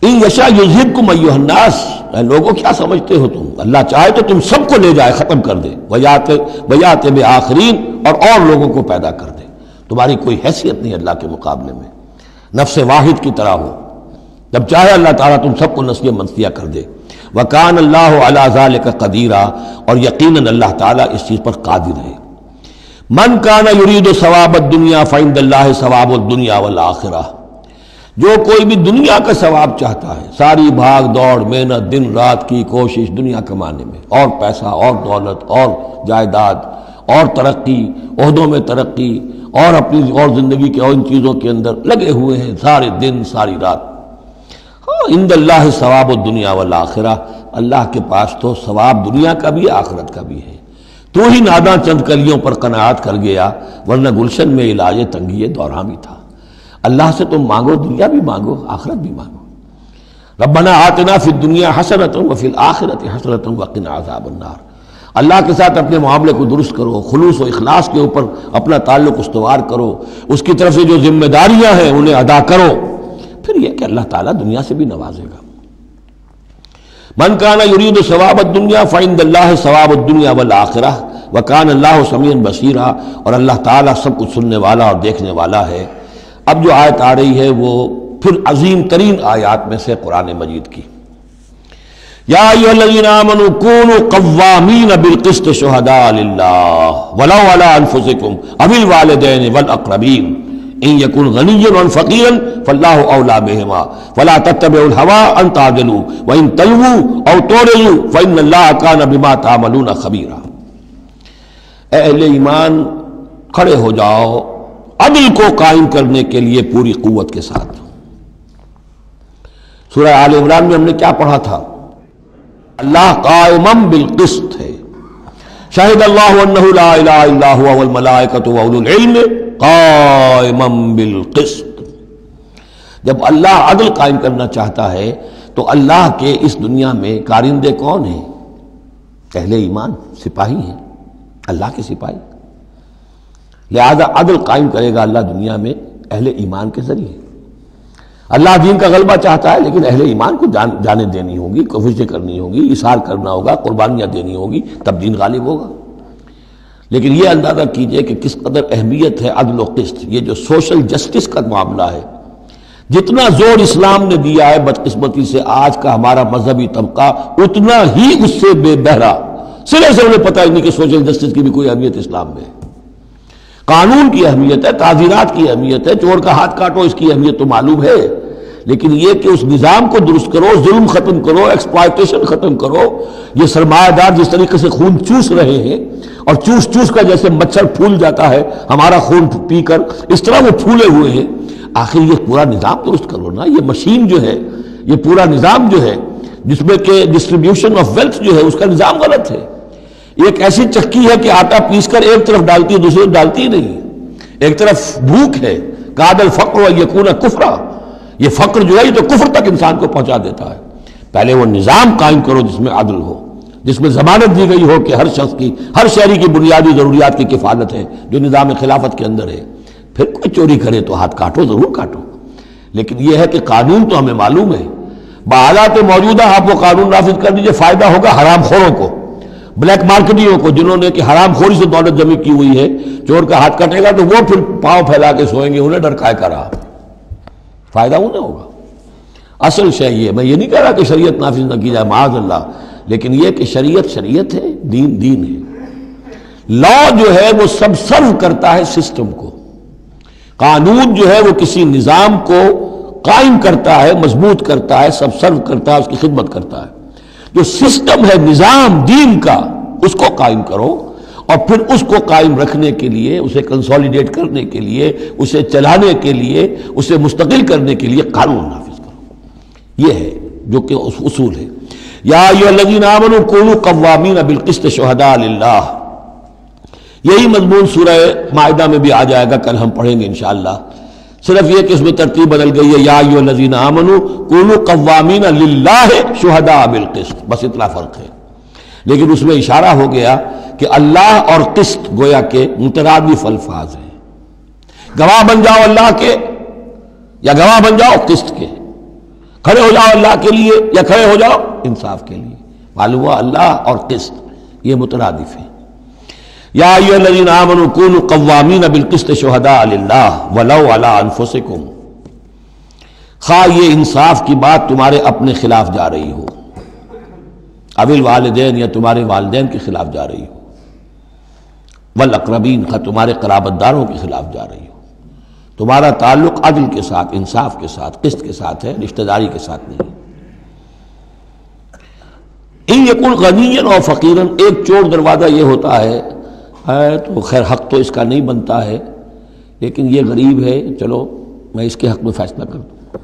ان یشاء یذہبکم ایھا الناس، اے لوگوں کیا سمجھتے ہو تم، اللہ چاہے تو تم سب کو لے جائے، ختم کر دے، ویات ویات بآخرین، اور اور لوگوں کو پیدا کر دے، تمہاری کوئی حیثیت نہیں اللہ کے مقابلے میں، نفس واحد کی طرح ہو، جب چاہے اللہ تعالیٰ تم سب کو نسیہ منسیہ کر دے۔ وَكَانَ اللَّهُ عَلَىٰ ذَلِكَ قَدِيرًا، اور یقیناً اللہ تعالیٰ اس چیز پر قادر ہے۔ من کان یرید ثواب الدنیا فعند اللہ ثواب الدنیا والآخرہ، جو کوئی بھی دنیا کا ثواب چاہتا ہے، ساری بھاگ دوڑ محنت دن رات کی کوشش دنیا کمانے میں، اور پیسہ اور دولت اور جائیداد اور ترقی، عہدوں میں ترقی، اور اپنی اور زندگی کے اور ان چیزوں کے اندر لگے ہوئے ہیں سارے دن ساری رات، ہاں عند اللہ ثواب الدنیا والآخرہ، اللہ کے پاس تو ثواب دنیا کا بھی آخرت کا بھی ہے۔ تو ہی ناداں چند کلیوں پر قناعت کر گیا، ورنہ گلشن میں علاج تنگی دوران بھی تھا۔ اللہ سے تم مانگو، دنیا بھی مانگو، آخرت بھی مانگو۔ ربنا آتنا فی الدنیا حسنۃ وفی الآخرۃ حسنۃ وقنا عذاب النار۔ اللہ کے ساتھ اپنے معاملے کو درست کرو، خلوص و اخلاص کے اوپر اپنا تعلق استوار کرو، اس کی طرف سے جو ذمہ داریاں ہیں انہیں ادا کرو، پھر یہ کہ اللہ تعالیٰ دنیا سے بھی نوازے گا۔ من کان یرید ثواب الدنیا فعند اللہ ثواب الدنیا والآخرہ وکان اللہ سمیعا بصیرا، اور اللہ تعالیٰ سب کچھ سننے والا اور دیکھنے والا ہے۔ اب جو آیت آ رہی ہے وہ پھر عظیم ترین آیات میں سے قرآن مجید کی، یا ایھا الذین آمنوا کونوا قوامین بالقسط شہداء للہ ولو علی انفسکم او الوالدین والاقربین ان یکن غنیا عن فقیرا فاللہ اولی بہما فلا تتبعوا الہوی ان تعدلوا وان تلووا او تعرضوا فان اللہ کان بما تعملون خبیرا۔ اے اہل ایمان کھڑے ہو جاؤ عدل کو قائم کرنے کے لیے پوری قوت کے ساتھ۔ سورہ آل عمران میں ہم نے کیا پڑھا تھا؟ اللہ قائما بالقسط ہے، شہد اللہ انہ لا الہ الا هو والملائکۃ واولو العلم قائما بالقسط۔ جب اللہ عدل قائم کرنا چاہتا ہے تو اللہ کے اس دنیا میں کارندے کون ہیں؟ اہل ایمان، سپاہی ہیں، اللہ کے سپاہی۔ لہذا عدل قائم کرے گا اللہ دنیا میں اہل ایمان کے ذریعے۔ اللہ دین کا غلبہ چاہتا ہے، لیکن اہل ایمان کو جان جانیں دینی ہوں گی، کوششیں کرنی ہوں گی، اثار کرنا ہوگا، قربانیاں دینی ہوگی، تب دین غالب ہوگا۔ لیکن یہ اندازہ کیجئے کہ کس قدر اہمیت ہے عدل و قسط، یہ جو سوشل جسٹس کا معاملہ ہے، جتنا زور اسلام نے دیا ہے بدقسمتی سے آج کا ہمارا مذہبی طبقہ اتنا ہی اس سے بے بہرا، سرے سے انہیں پتہ ہی نہیں کہ سوشل جسٹس کی بھی کوئی اہمیت اسلام میں ہے۔ قانون کی اہمیت ہے، تعزیرات کی اہمیت ہے، چور کا ہاتھ کاٹو اس کی اہمیت تو معلوم ہے، لیکن یہ کہ اس نظام کو درست کرو، ظلم ختم کرو، ایکسپلائٹیشن ختم کرو، یہ سرمایہ دار جس طریقے سے خون چوس رہے ہیں اور چوس چوس کر جیسے مچھر پھول جاتا ہے ہمارا خون پی کر، اس طرح وہ پھولے ہوئے ہیں، آخر یہ پورا نظام درست کرو نا۔ یہ مشین جو ہے، یہ پورا نظام جو ہے جس میں کہ ڈسٹریبیوشن آف ویلتھ جو ہے اس کا نظام غلط ہے۔ ایک ایسی چکی ہے کہ آٹا پیس کر ایک طرف ڈالتی ہے دوسری طرف ڈالتی ہی نہیں، ایک طرف بھوک ہے، کاد الفقر و یکون کفرا، یہ فقر جو ہے یہ تو کفر تک انسان کو پہنچا دیتا ہے۔ پہلے وہ نظام قائم کرو جس میں عدل ہو، جس میں ضمانت دی گئی ہو کہ ہر شخص کی، ہر شہری کی بنیادی ضروریات کی کفالت ہے، جو نظام خلافت کے اندر ہے۔ پھر کوئی چوری کرے تو ہاتھ کاٹو، ضرور کاٹو، لیکن یہ ہے کہ قانون تو ہمیں معلوم ہے، بحالات موجودہ آپ وہ قانون نافذ کر دیجئے، فائدہ ہوگا حرام خوروں کو، بلیک مارکیٹیوں کو، جنہوں نے کہ حرام خوری سے دولت جمع کی ہوئی ہے۔ چور کا ہاتھ کٹے گا تو وہ پھر پاؤں پھیلا کے سوئیں گے، انہیں ڈر کائے کا رہا، فائدہ انہیں ہوگا۔ اصل شے یہ، میں یہ نہیں کہہ رہا کہ شریعت نافذ نہ کی جائے، معاذ اللہ، لیکن یہ کہ شریعت شریعت ہے، دین دین ہے۔ لا جو ہے وہ سب سرو کرتا ہے سسٹم کو، قانون جو ہے وہ کسی نظام کو قائم کرتا ہے، مضبوط کرتا ہے، سب سرو کرتا ہے، اس کی خدمت کرتا ہے۔ جو سسٹم ہے نظام دین کا، اس کو قائم کرو، اور پھر اس کو قائم رکھنے کے لیے، اسے کنسولیڈیٹ کرنے کے لیے، اسے چلانے کے لیے، اسے مستقل کرنے کے لیے قانون نافذ کرو۔ یہ ہے جو کہ اصول ہے۔ یا ایھا الذین آمنوا کونوا قوامین بالقسط شہداء للہ، یہی مضمون سورہ مائدہ میں بھی آ جائے گا، کل ہم پڑھیں گے انشاءاللہ۔ صرف یہ کہ اس میں ترتیب بدل گئی ہے، یا ایھا الذین آمنوا کونوا قوامین للہ شہداء بالقسط، بس اتنا فرق ہے۔ لیکن اس میں اشارہ ہو گیا کہ اللہ اور قسط گویا کہ مترادف الفاظ ہیں، گواہ بن جاؤ اللہ کے یا گواہ بن جاؤ قسط کے۔ کھڑے ہو جاؤ اللہ کے لیے یا کھڑے ہو جاؤ انصاف کے لیے. معلوم ہوا اللہ اور قسط یہ مترادف ہیں. یا ایھا الذین آمنوا کونوا قوامین بالقسط شہداء للہ ولو علی انفسکم. خواہ یہ انصاف کی بات تمہارے اپنے خلاف جا رہی ہو، اب الوالدین یا تمہارے والدین کے خلاف جا رہی ہو، والاقربین خواہ تمہارے قرابت داروں کے خلاف جا رہی ہو. تمہارا تعلق عدل کے ساتھ، انصاف کے ساتھ، قسط کے ساتھ ہے، رشتہ داری کے ساتھ نہیں. ان یکن غنیا اور فقیرا، ایک چور دروازہ یہ ہوتا ہے ہے تو خیر حق تو اس کا نہیں بنتا ہے، لیکن یہ غریب ہے چلو میں اس کے حق میں فیصلہ کر دوں.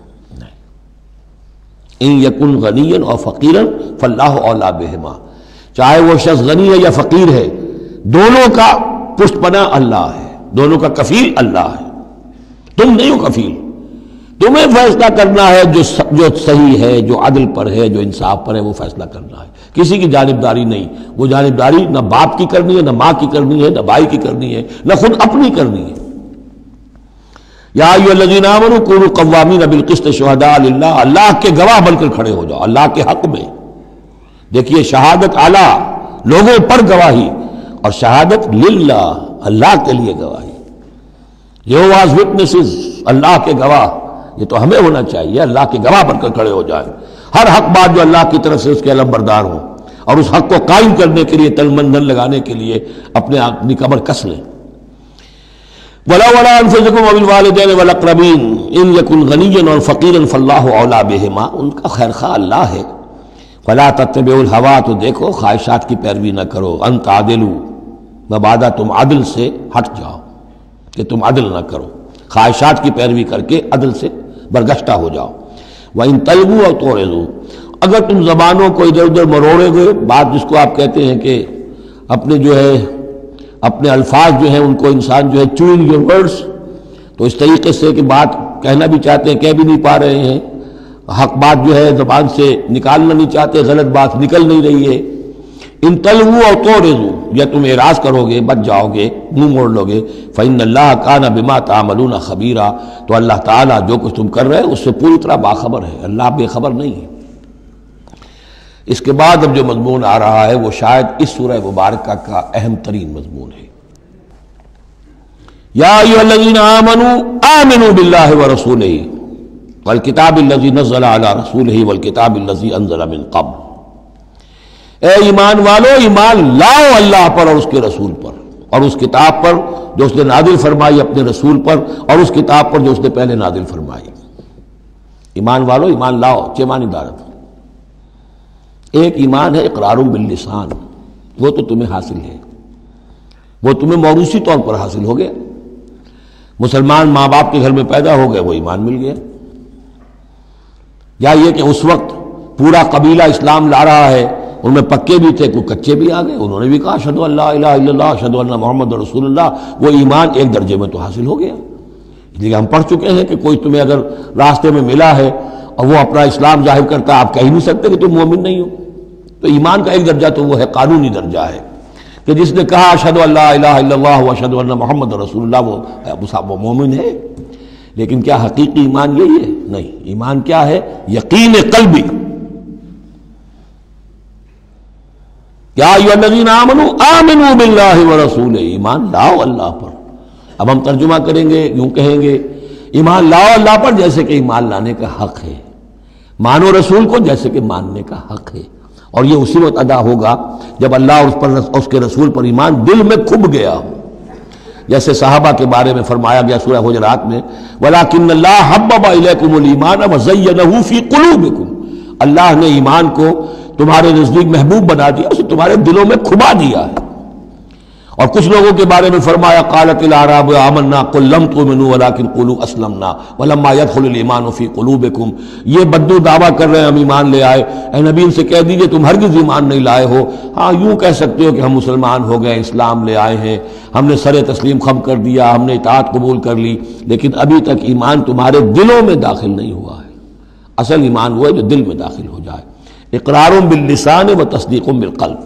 ان یکن غنیا اور فقیرا فاللہ اولیٰ بہما. چاہے وہ شخص غنی ہے یا فقیر ہے، دونوں کا پشت پناہ اللہ ہے، دونوں کا کفیل اللہ ہے. تم نہیں ہو کفیل، تمہیں فیصلہ کرنا ہے جو جو صحیح ہے، جو عدل پر ہے، جو انصاف پر ہے، وہ فیصلہ کرنا ہے. کسی کی جانبداری نہیں. وہ جانبداری نہ باپ کی کرنی ہے، نہ ماں کی کرنی ہے، نہ بھائی کی کرنی ہے، نہ خود اپنی کرنی ہے. یا ایھا الذین آمنوا کونوا قوامین بالقسط شہداء للہ. اللہ کے گواہ بن کر کھڑے ہو جاؤ اللہ کے حق میں. دیکھیے شہادت اعلیٰ، لوگوں پر گواہی، اور شہادت للہ، اللہ کے لیے گواہی. یہوہاز وٹنسز، اللہ کے گواہ. یہ تو ہمیں ہونا چاہیے، اللہ کے گواہ بن کر کھڑے ہو جائیں. ہر حق بات جو اللہ کی طرف سے اس کے علم بردار ہوں، اور اس حق کو قائم کرنے کے لیے تن من دھن لگانے کے لیے اپنے اپنی کمر کس لیں. وَلَوْ عَلَىٰ أَنفُسِكُمْ وَبِالْوَالِدَيْنِ وَالْأَقْرَبِينَ إِن يَكُنْ غَنِيًّا أَوْ فَقِيرًا فَاللَّهُ أَوْلَىٰ بِهِمَا. ان کا خیر خواہ اللہ ہے. فَلَا تَتَّبِعُوا الْهَوَىٰ، تو دیکھو خواہشات کی پیروی نہ کرو. أَن تَعْدِلُوا، مبادا تم عدل سے ہٹ جاؤ کہ تم عدل نہ کرو، خواہشات کی پیروی کر کے عدل سے برگشتہ ہو جاؤ. وَإِن تَلْوُوا أَوْ تُعْرِضُوا، اگر تم زبانوں کو ادھر ادھر مروڑے گے، بات جس کو آپ کہتے ہیں کہ اپنے جو ہے اپنے الفاظ جو ہیں ان کو انسان جو ہے چوئنگ یور ورڈز، تو اس طریقے سے کہ بات کہنا بھی چاہتے ہیں کہہ بھی نہیں پا رہے ہیں، حق بات جو ہے زبان سے نکالنا نہیں چاہتے، غلط بات نکل نہیں رہی ہے. ان تلووا او تعرضوا، یا تم اعراض کرو گے، بچ جاؤ گے، منہ موڑ لو گے. فإن اللہ کان بما تعملون خبیرا، تو اللہ تعالیٰ جو کچھ تم کر رہے ہیں اس سے پوری طرح باخبر ہے، اللہ بے خبر نہیں ہے. اس کے بعد اب جو مضمون آ رہا ہے وہ شاید اس سورہ مبارکہ کا اہم ترین مضمون ہے. یا ایھا الذین آمنوا آمنوا باللہ ورسولہ والکتاب الذی نزل علی رسولہ والکتاب الذی انزل من قبل. اے ایمان والو، ایمان لاؤ اللہ پر اور اس کے رسول پر، اور اس کتاب پر جو اس نے نازل فرمائی اپنے رسول پر، اور اس کتاب پر جو اس نے پہلے نازل فرمائی. ایمان والو، ایمان لاؤ، چھ معنی دارت. ایک ایمان ہے اقرار باللسان، وہ تو تمہیں حاصل ہے، وہ تمہیں موروثی طور پر حاصل ہو گیا. مسلمان ماں باپ کے گھر میں پیدا ہو گئے، وہ ایمان مل گیا. یا یہ کہ اس وقت پورا قبیلہ اسلام لا رہا ہے، ان میں پکے بھی تھے، کوئی کچے بھی آ گئے، انہوں نے بھی کہا اشہدو ان لا الہ الا اللہ اشہد ان محمد رسول اللہ. وہ ایمان ایک درجے میں تو حاصل ہو گیا. لیکن ہم پڑھ چکے ہیں کہ کوئی تمہیں اگر راستے میں ملا ہے اور وہ اپنا اسلام ظاہر کرتا ہے، آپ کہہ نہیں سکتے کہ تم مومن نہیں ہو. تو ایمان کا ایک درجہ تو وہ ہے، قانونی درجہ ہے، کہ جس نے کہا اشہد ان لا الہ الا اللہ واشہد ان محمد رسول اللہ، وہ وہ مومن ہے. لیکن کیا حقیقی ایمان یہی ہے؟ نہیں. ایمان کیا ہے؟ یقین قلبی. یا ایھا الذین آمنوا آمنوا باللہ ورسولہ، ایمان لاؤ اللہ پر. اب ہم ترجمہ کریں گے، یوں کہیں گے ایمان لاؤ اللہ پر جیسے کہ ایمان لانے کا حق ہے، مانو رسول کو جیسے کہ ماننے کا حق ہے. اور یہ اسی وقت ادا ہوگا جب اللہ اس پر اس کے رسول پر ایمان دل میں کھب گیا ہو. جیسے صحابہ کے بارے میں فرمایا گیا سورہ حجرات میں، وَلَٰكِنَّ اللَّهَ حَبَّبَ إِلَيْكُمُ الْإِيمَانَ وَزَيَّنَهُ فِي قُلُوبِكُمْ. اللہ نے ایمان کو تمہارے نزدیک محبوب بنا دیا، اسے تمہارے دلوں میں کھبا دیا ہے. اور کچھ لوگوں کے بارے میں فرمایا قالت الاعراب آمنا قل لم تؤمنوا ولكن قولوا اسلمنا ولما يدخل الايمان في قلوبكم. یہ بدو دعویٰ کر رہے ہیں ہم ایمان لے آئے. اے نبی ان سے کہہ دیجئے تم ہرگز ایمان نہیں لائے ہو. ہاں یوں کہہ سکتے ہو کہ ہم مسلمان ہو گئے، اسلام لے آئے ہیں، ہم نے سر تسلیم خم کر دیا، ہم نے اطاعت قبول کر لی، لیکن ابھی تک ایمان تمہارے دلوں میں داخل نہیں ہوا ہے. اصل ایمان وہ ہے جو دل میں داخل ہو جائے. اقرار باللسان و تصدیق بالقلب.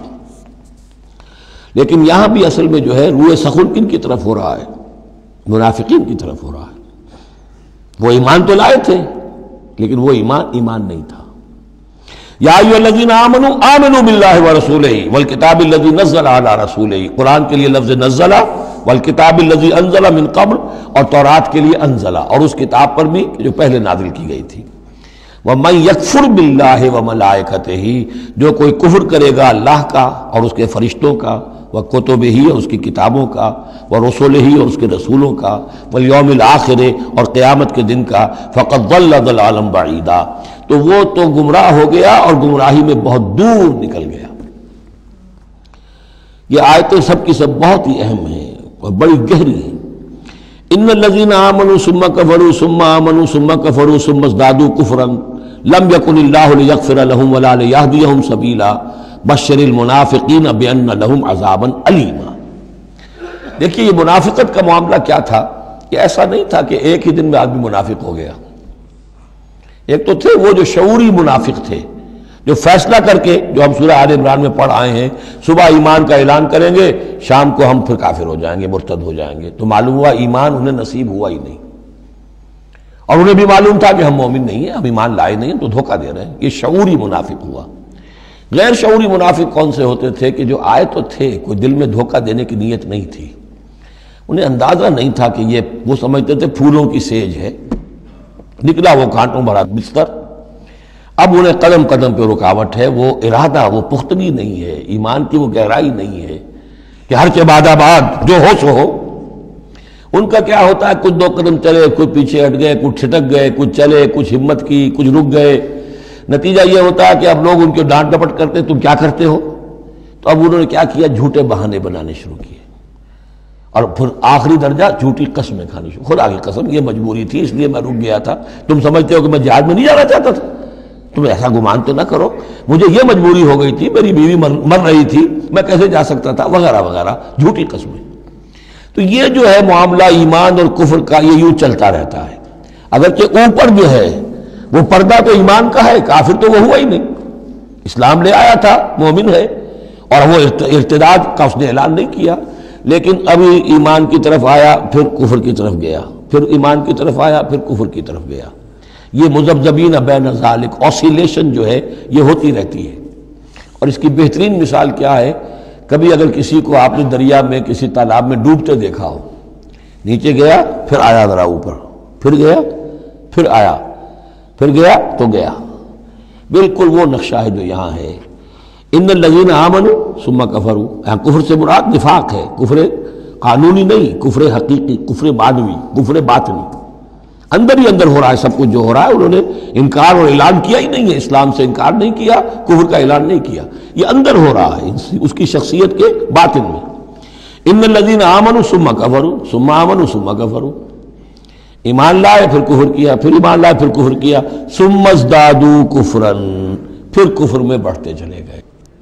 لیکن یہاں بھی اصل میں جو ہے روئے سخن کن کی طرف ہو رہا ہے؟ منافقین کی طرف ہو رہا ہے. وہ ایمان تو لائے تھے لیکن وہ ایمان ایمان نہیں تھا۔ یا ایھا الذین آمنوا آمنوا باللہ ورسولہ والکتاب الذی نزل علی رسولہ، قرآن کے لیے لفظ نزلہ، والکتاب الذی انزل من قبل، اور تورات کے لیے انزلہ، اور اس کتاب پر بھی جو پہلے نازل کی گئی تھی۔ وَمَن يَكْفُرْ بِاللَّهِ وَمَلَائِكَتِهِ، جو کوئی کفر کرے گا اللہ کا اور اس کے فرشتوں کا، وَكُتُبِهِ اور اس کی کتابوں کا، وَرُسُلِهِ اور اس کے رسولوں کا، وَالْيَوْمِ الْآخِرِ اور قیامت کے دن کا، فَقَدْ ضَلَّ ضَلَالًا بَعِيدًا، تو وہ تو گمراہ ہو گیا اور گمراہی میں بہت دور نکل گیا۔ یہ آیتیں سب کی سب بہت ہی اہم ہیں اور بڑی گہری ہیں۔ ان الذین آمنوا ثم کفروا ثم آمنوا ثم کفروا ثم ازدادوا کفرا لم یکن اللہ لیغفر لهم ولا لیہدیہم سبیلا بشر المنافقین بان لهم عذابا علیما۔ دیکھیے یہ منافقت کا معاملہ کیا تھا، کہ ایسا نہیں تھا کہ ایک ہی دن میں آدمی منافق ہو گیا۔ ایک تو تھے وہ جو شعوری منافق تھے، جو فیصلہ کر کے، جو ہم سورہ آل عمران میں پڑھ آئے ہیں، صبح ایمان کا اعلان کریں گے، شام کو ہم پھر کافر ہو جائیں گے، مرتد ہو جائیں گے، تو معلوم ہوا ایمان انہیں نصیب ہوا ہی نہیں، اور انہیں بھی معلوم تھا کہ ہم مومن نہیں ہیں، ہم ایمان لائے نہیں ہیں، تو دھوکہ دے رہے ہیں۔ یہ شعوری منافق ہوا۔ غیر شعوری منافق کون سے ہوتے تھے، کہ جو آئے تو تھے، کوئی دل میں دھوکہ دینے کی نیت نہیں تھی، انہیں اندازہ نہیں تھا کہ یہ، وہ سمجھتے تھے پھولوں کی سیج ہے، نکلا وہ کانٹوں بھرا بستر۔ اب انہیں قدم قدم پہ رکاوٹ ہے، وہ ارادہ، وہ پختگی نہیں ہے، ایمان کی وہ گہرائی نہیں ہے کہ ہر کے بعد آباد جو ہو سو ہو۔ ان کا کیا ہوتا ہے، کچھ دو قدم چلے، کچھ پیچھے ہٹ گئے، کچھ چھٹک گئے، کچھ چلے، کچھ ہمت کی، کچھ رک گئے۔ نتیجہ یہ ہوتا ہے کہ اب لوگ ان کے ڈانٹ ڈپٹ کرتے، تم کیا کرتے ہو؟ تو اب انہوں نے کیا کیا، جھوٹے بہانے بنانے شروع کیے، اور پھر آخری درجہ جھوٹی قسمیں کھانی شروع۔ خدا کی قسم یہ مجبوری تھی، اس لیے میں رک گیا تھا، تم سمجھتے ہو کہ میں جہاد میں نہیں جانا چاہتا تھا، تم ایسا گمان تو نہ کرو، مجھے یہ مجبوری ہو گئی تھی، میری بیوی مر رہی تھی، میں کیسے جا سکتا تھا، وغیرہ وغیرہ، جھوٹی قسمیں۔ تو یہ جو ہے معاملہ ایمان اور کفر کا، یہ یوں چلتا رہتا ہے۔ اگرچہ اوپر جو ہے وہ پردہ تو ایمان کا ہے، کافر تو وہ ہوا ہی نہیں، اسلام لے آیا تھا، مومن ہے، اور وہ ارتداد کا اس نے اعلان نہیں کیا، لیکن ابھی ایمان کی طرف آیا، پھر کفر کی طرف گیا، پھر ایمان کی طرف آیا، پھر کفر کی طرف گیا۔ یہ مذبذبین بین ذالک، آسیلیشن جو ہے یہ ہوتی رہتی ہے۔ اور اس کی بہترین مثال کیا ہے، کبھی اگر کسی کو آپ نے دریا میں، کسی تالاب میں ڈوبتے دیکھا ہو، نیچے گیا پھر آیا ذرا اوپر، پھر گیا پھر آیا، پھر گیا تو گیا، بالکل وہ نقشہ ہے جو یہاں ہے۔ ان الذین آمنوا ثم کفروا، یہاں کفر سے مراد نفاق ہے، کفر قانونی نہیں، کفر حقیقی، کفر معنوی، کفر باطنی، اندر ہی اندر ہو رہا ہے سب کچھ جو ہو رہا ہے۔ انہوں نے انکار اور اعلان کیا ہی نہیں ہے، اسلام سے انکار نہیں کیا، کفر کا اعلان نہیں کیا، یہ اندر ہو رہا ہے اس کی شخصیت کے باطن میں۔ ان الذین آمنوا ثم کفروا ثم آمنوا ثم کفروا، ایمان لائے پھر کفر کیا، پھر ایمان لائے پھر کفر کیا، ثم ازدادوا کفرا، پھر کفر میں بڑھتے چلے گئے۔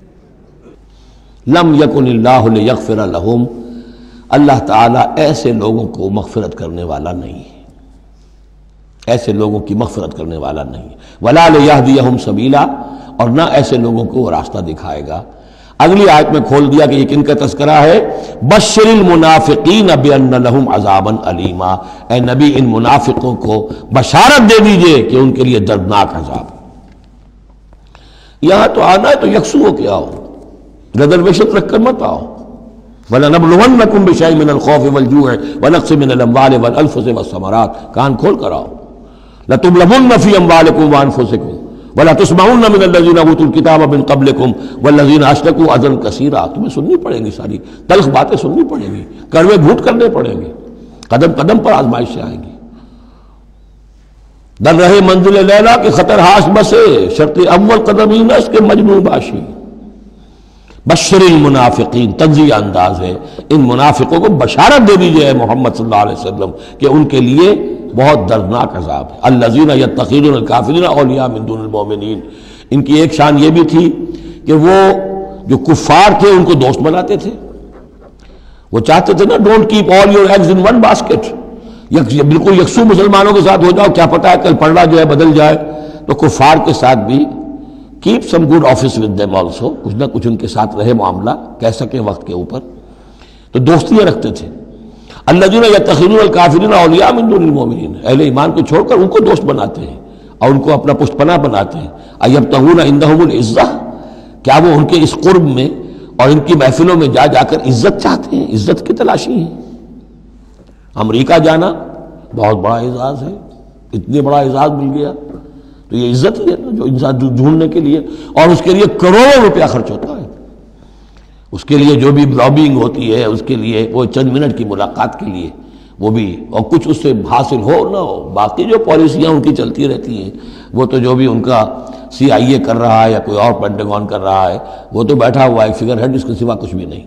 لم یکن اللہ لیغفر لہم، اللہ تعالیٰ ایسے لوگوں کو مغفرت کرنے والا نہیں ہے، ایسے لوگوں کی مغفرت کرنے والا نہیں، ولا لیہدیہم سبیلا، اور نہ ایسے لوگوں کو وہ راستہ دکھائے گا۔ اگلی آیت میں کھول دیا کہ یہ کن کا تذکرہ ہے، بشر المنافقین بان لہم عذابا علیما، اے نبی ان منافقوں کو بشارت دے دیجئے کہ ان کے لیے دردناک عذاب۔ یہاں تو آنا ہے تو یکسو ہو کے آؤ، ریزرویشن رکھ کر مت آؤ۔ وَلَنَبْلُوَنَّكُمْ بِشَيْءٍ مِّنَ الْخَوْفِ وَالْجُوعِ وَنَقْصٍ مِّنَ الْأَمْوَالِ وَالْأَنفُسِ وَالثَّمَرَاتِ، کان کھول کر آؤ۔ لَتُبْلَوُنَّ فِي أَمْوَالِكُمْ وَأَنفُسِكُمْ وَلَتُسْمَعُنَّ مِنَ الَّذِينَ أُوتُوا الْكِتَابَ مِن قَبْلِكُمْ وَالَّذِينَ أَشْرَكُوا أَذًى كَثِيرًا، تمہیں سننی پڑیں گی، ساری تلخ باتیں سننی پڑیں گی، کڑوے گھونٹ کرنے پڑیں گے، قدم قدم پر آزمائشیں آئیں گی۔ در رہے منزل لیلا کے خطر ہاش بسے، شرط اول قدم ہی نس کے مجنون باشی۔ بشر المنافقین، تنزیہ انداز ہے، ان منافقوں کو بشارت دے دیجئے محمد صلی اللہ علیہ وسلم کہ ان کے لیے بہت دردناک عذاب ہے۔ الذین یتخذون الکافرین اولیاء من دون المؤمنین، ان کی ایک شان یہ بھی تھی کہ وہ جو کفار تھے ان کو دوست بناتے تھے، وہ چاہتے تھے نا don't keep all your eggs in one basket, بالکل یکسو مسلمانوں کے ساتھ ہو جاؤ، کیا پتہ ہے کل پلڑا جو ہے بدل جائے، تو کفار کے ساتھ بھی keep some good office with them also, کچھ نہ کچھ ان کے ساتھ رہے معاملہ، کہہ سکیں وقت کے اوپر، تو دوستیاں رکھتے تھے۔ الذین یتخذون الکافرین اولیاء من دون المؤمنین، اہل ایمان کو چھوڑ کر ان کو دوست بناتے ہیں۔ اور ان کو اپنا پشت پناہ بناتے ہیں. ایبتغون عندہم العزہ، کیا وہ ان کے اس قرب میں اور ان کی محفلوں میں جا جا کر عزت چاہتے ہیں، عزت کی تلاشی ہیں. امریکہ جانا بہت بڑا اعزاز ہے، اتنے بڑا اعزاز مل گیا تو یہ عزت ہی ہے نا جو انسان ڈھونڈنے کے لیے، اور اس کے لیے کروڑوں روپیہ خرچ ہوتا ہے. اس کے لیے جو بھی لابینگ ہوتی ہے، اس کے لیے وہ چند منٹ کی ملاقات کے لیے وہ بھی، اور کچھ اس سے حاصل ہو نہ ہو، باقی جو پالیسیاں ان کی چلتی رہتی ہیں وہ تو جو بھی ان کا سی آئی اے کر رہا ہے یا کوئی اور پینٹاگون کر رہا ہے وہ تو بیٹھا ہوا ہے فگر ہیڈ، اس کے سوا کچھ بھی نہیں.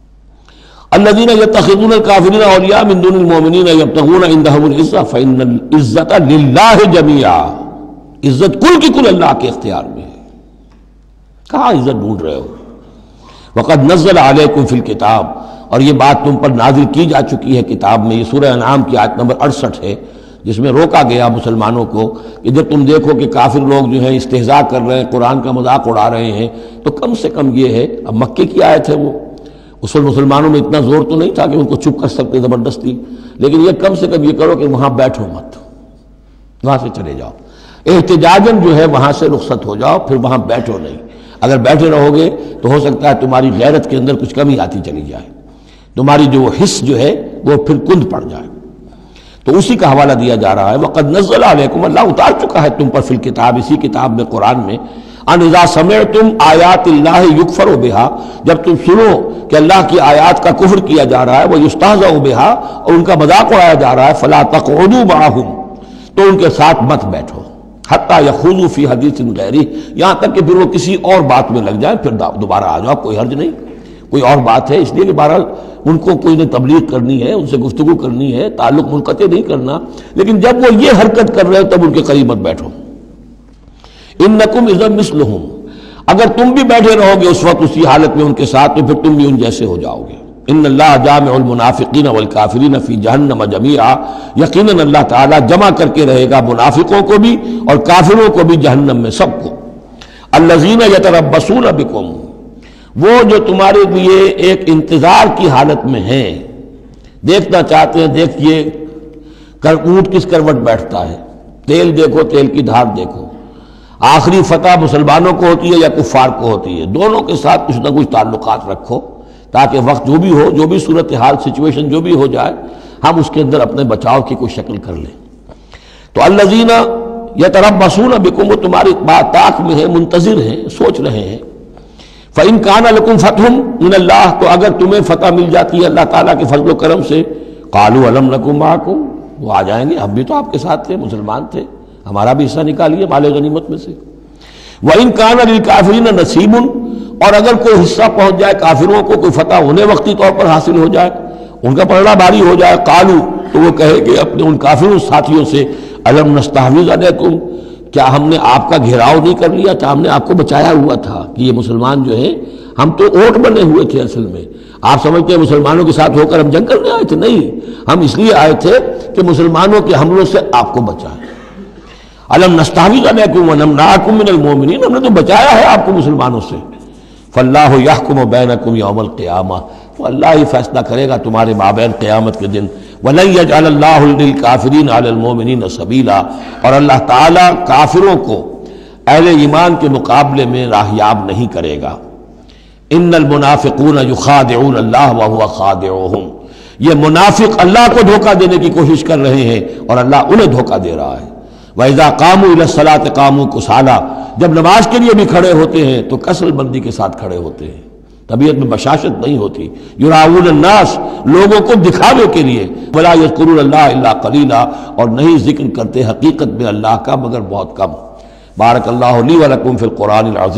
الذین یتخذون الکافرین اولیاء من دون المؤمنین یبتغون عندہم العزہ فإن العزۃ للہ جمیعا، عزت کل کی کل اللہ کے اختیار میں ہے. کہاں عزت ڈھونڈ رہے ہو؟ وقد نزل علیکم فی الکتاب، اور یہ بات تم پر نازل کی جا چکی ہے کتاب میں. یہ سورہ انعام کی آیت نمبر اڑسٹھ ہے جس میں روکا گیا مسلمانوں کو کہ جب تم دیکھو کہ کافر لوگ جو ہیں استہزاء کر رہے ہیں، قرآن کا مذاق اڑا رہے ہیں، تو کم سے کم یہ ہے، اب مکے کی آیت ہے وہ، اس وقت مسلمانوں میں اتنا زور تو نہیں تھا کہ ان کو چپ کر سکتے زبردستی، لیکن یہ کم سے کم یہ کرو کہ وہاں بیٹھو مت، وہاں سے چلے جاؤ، احتجاجاً جو ہے وہاں سے رخصت ہو جاؤ، پھر وہاں بیٹھو نہیں. اگر بیٹھے رہو گے تو ہو سکتا ہے تمہاری غیرت کے اندر کچھ کمی آتی چلی جائے، تمہاری جو حس جو ہے وہ پھر کند پڑ جائے. تو اسی کا حوالہ دیا جا رہا ہے. وقد نزل علیکم، اللہ اتار چکا ہے تم پر فی الکتاب، اسی کتاب میں قرآن میں، ان اذا سمعتم آیات اللہ یکفر بہا، جب تم سنو کہ اللہ کی آیات کا کفر کیا جا رہا ہے، وہ یستہزأ بہا، اور ان کا مذاق اڑایا جا رہا ہے، فلا تقعدوا معہم، تو ان کے ساتھ مت بیٹھو، حتی یخوضوا فی حدیث غیرہ، یہاں تک کہ پھر وہ کسی اور بات میں لگ جائیں، پھر دوبارہ آ جاؤ، کوئی حرج نہیں، کوئی اور بات ہے. اس لیے کہ بہرحال ان کو کوئی نے تبلیغ کرنی ہے، ان سے گفتگو کرنی ہے، تعلق منقطع نہیں کرنا، لیکن جب وہ یہ حرکت کر رہے ہو تب ان کے قریب مت بیٹھو. انکم اذا مثلہم، اگر تم بھی بیٹھے رہو گے اس وقت اسی حالت میں ان کے ساتھ تو پھر تم بھی ان جیسے ہو جاؤ گے. ان اللہ جامع المنافقین والکافرین فی جہنم جمیعا، یقیناً اللہ تعالیٰ جمع کر کے رہے گا منافقوں کو بھی اور کافروں کو بھی جہنم میں، سب کو. الذین یتربصون بکم، وہ جو تمہارے لیے ایک انتظار کی حالت میں ہیں، دیکھنا چاہتے ہیں دیکھیے اونٹ کس کروٹ بیٹھتا ہے، تیل دیکھو تیل کی دھار دیکھو. آخری فتح مسلمانوں کو ہوتی ہے یا کفار کو ہوتی ہے، دونوں کے ساتھ کچھ نہ کچھ تعلقات رکھو تاکہ وقت جو بھی ہو، جو بھی صورتحال سچویشن جو بھی ہو جائے، ہم اس کے اندر اپنے بچاؤ کی کوئی شکل کر لیں. تو الذین یتربصون بکم، وہ تمہاری بات طاق میں ہیں، منتظر ہیں، سوچ رہے ہیں. فَإِن كَانَ لَكُمْ فَتْحٌ مِّنَ اللَّهِ، تو اگر تمہیں فتح مل جاتی ہے اللہ تعالیٰ کے فضل و کرم سے، قَالُوا أَلَمْ نَكُن مَّعَكُمْ، وہ آ جائیں گے ہم بھی تو آپ کے ساتھ تھے، مسلمان تھے، ہمارا بھی حصہ نکالیے مال غنیمت میں سے. وَإِن كَانَ لِلْكَافِرِينَ نَصِيبٌ، اور اگر کوئی حصہ پہنچ جائے کافروں کو، کوئی فتح انہیں وقتی طور پر حاصل ہو جائے، ان کا پلڑا بھاری ہو جائے، قالوا، تو وہ کہے کہ اپنے ان کافروں ساتھیوں سے، أَلَمْ نَسْتَحْوِذْ عَلَيْكُمْ، کیا ہم نے آپ کا گھیراؤ نہیں کر لیا، کیا ہم نے آپ کو بچایا ہوا تھا کہ یہ مسلمان جو ہیں، ہم تو اوٹ بنے ہوئے تھے اصل میں، آپ سمجھتے ہیں مسلمانوں کے ساتھ ہو کر ہم جنگ کرنے آئے تھے، نہیں، ہم اس لیے آئے تھے کہ مسلمانوں کے حملوں سے آپ کو بچائیں. أَلَمْ نَسْتَحْوِذْ عَلَيْكُمْ وَنَمْنَعْكُمْ مِنَ الْمُؤْمِنِينَ، ہم نے تو بچایا ہے آپ کو مسلمانوں سے. فَاللَّهُ يَحْكُمُ بَيْنَكُمْ يَوْمَ الْقِيَامَةِ، تو اللہ ہی فیصلہ کرے گا تمہارے مابین قیامت کے دن. وَلَن يَجْعَلَ اللَّهُ لِلْكَافِرِينَ عَلَى الْمُؤْمِنِينَ سَبِيلًا، اور اللہ تعالیٰ کافروں کو اہل ایمان کے مقابلے میں راہیاب نہیں کرے گا. ان المنافقون یخادعون اللہ وهو خادعهم، یہ منافق اللہ کو دھوکہ دینے کی کوشش کر رہے ہیں اور اللہ انہیں دھوکہ دے رہا ہے. وَإِذَا قَامُوا إِلَى الصَّلَاةِ قَامُوا كُسَالَىٰ، جب نماز کے لیے بھی کھڑے ہوتے ہیں تو کسل بندی کے ساتھ کھڑے ہوتے ہیں، طبیعت میں بشاشت نہیں ہوتی. یراؤون الناس، لوگوں کو دکھاوے کے لیے. وَلَا يَذْكُرُونَ اللَّهَ إِلَّا قَلِيلًا، اور نہیں ذکر کرتے حقیقت میں اللہ کا مگر بہت کم. بارک اللہ لی ولکم فی القرآن العظیم.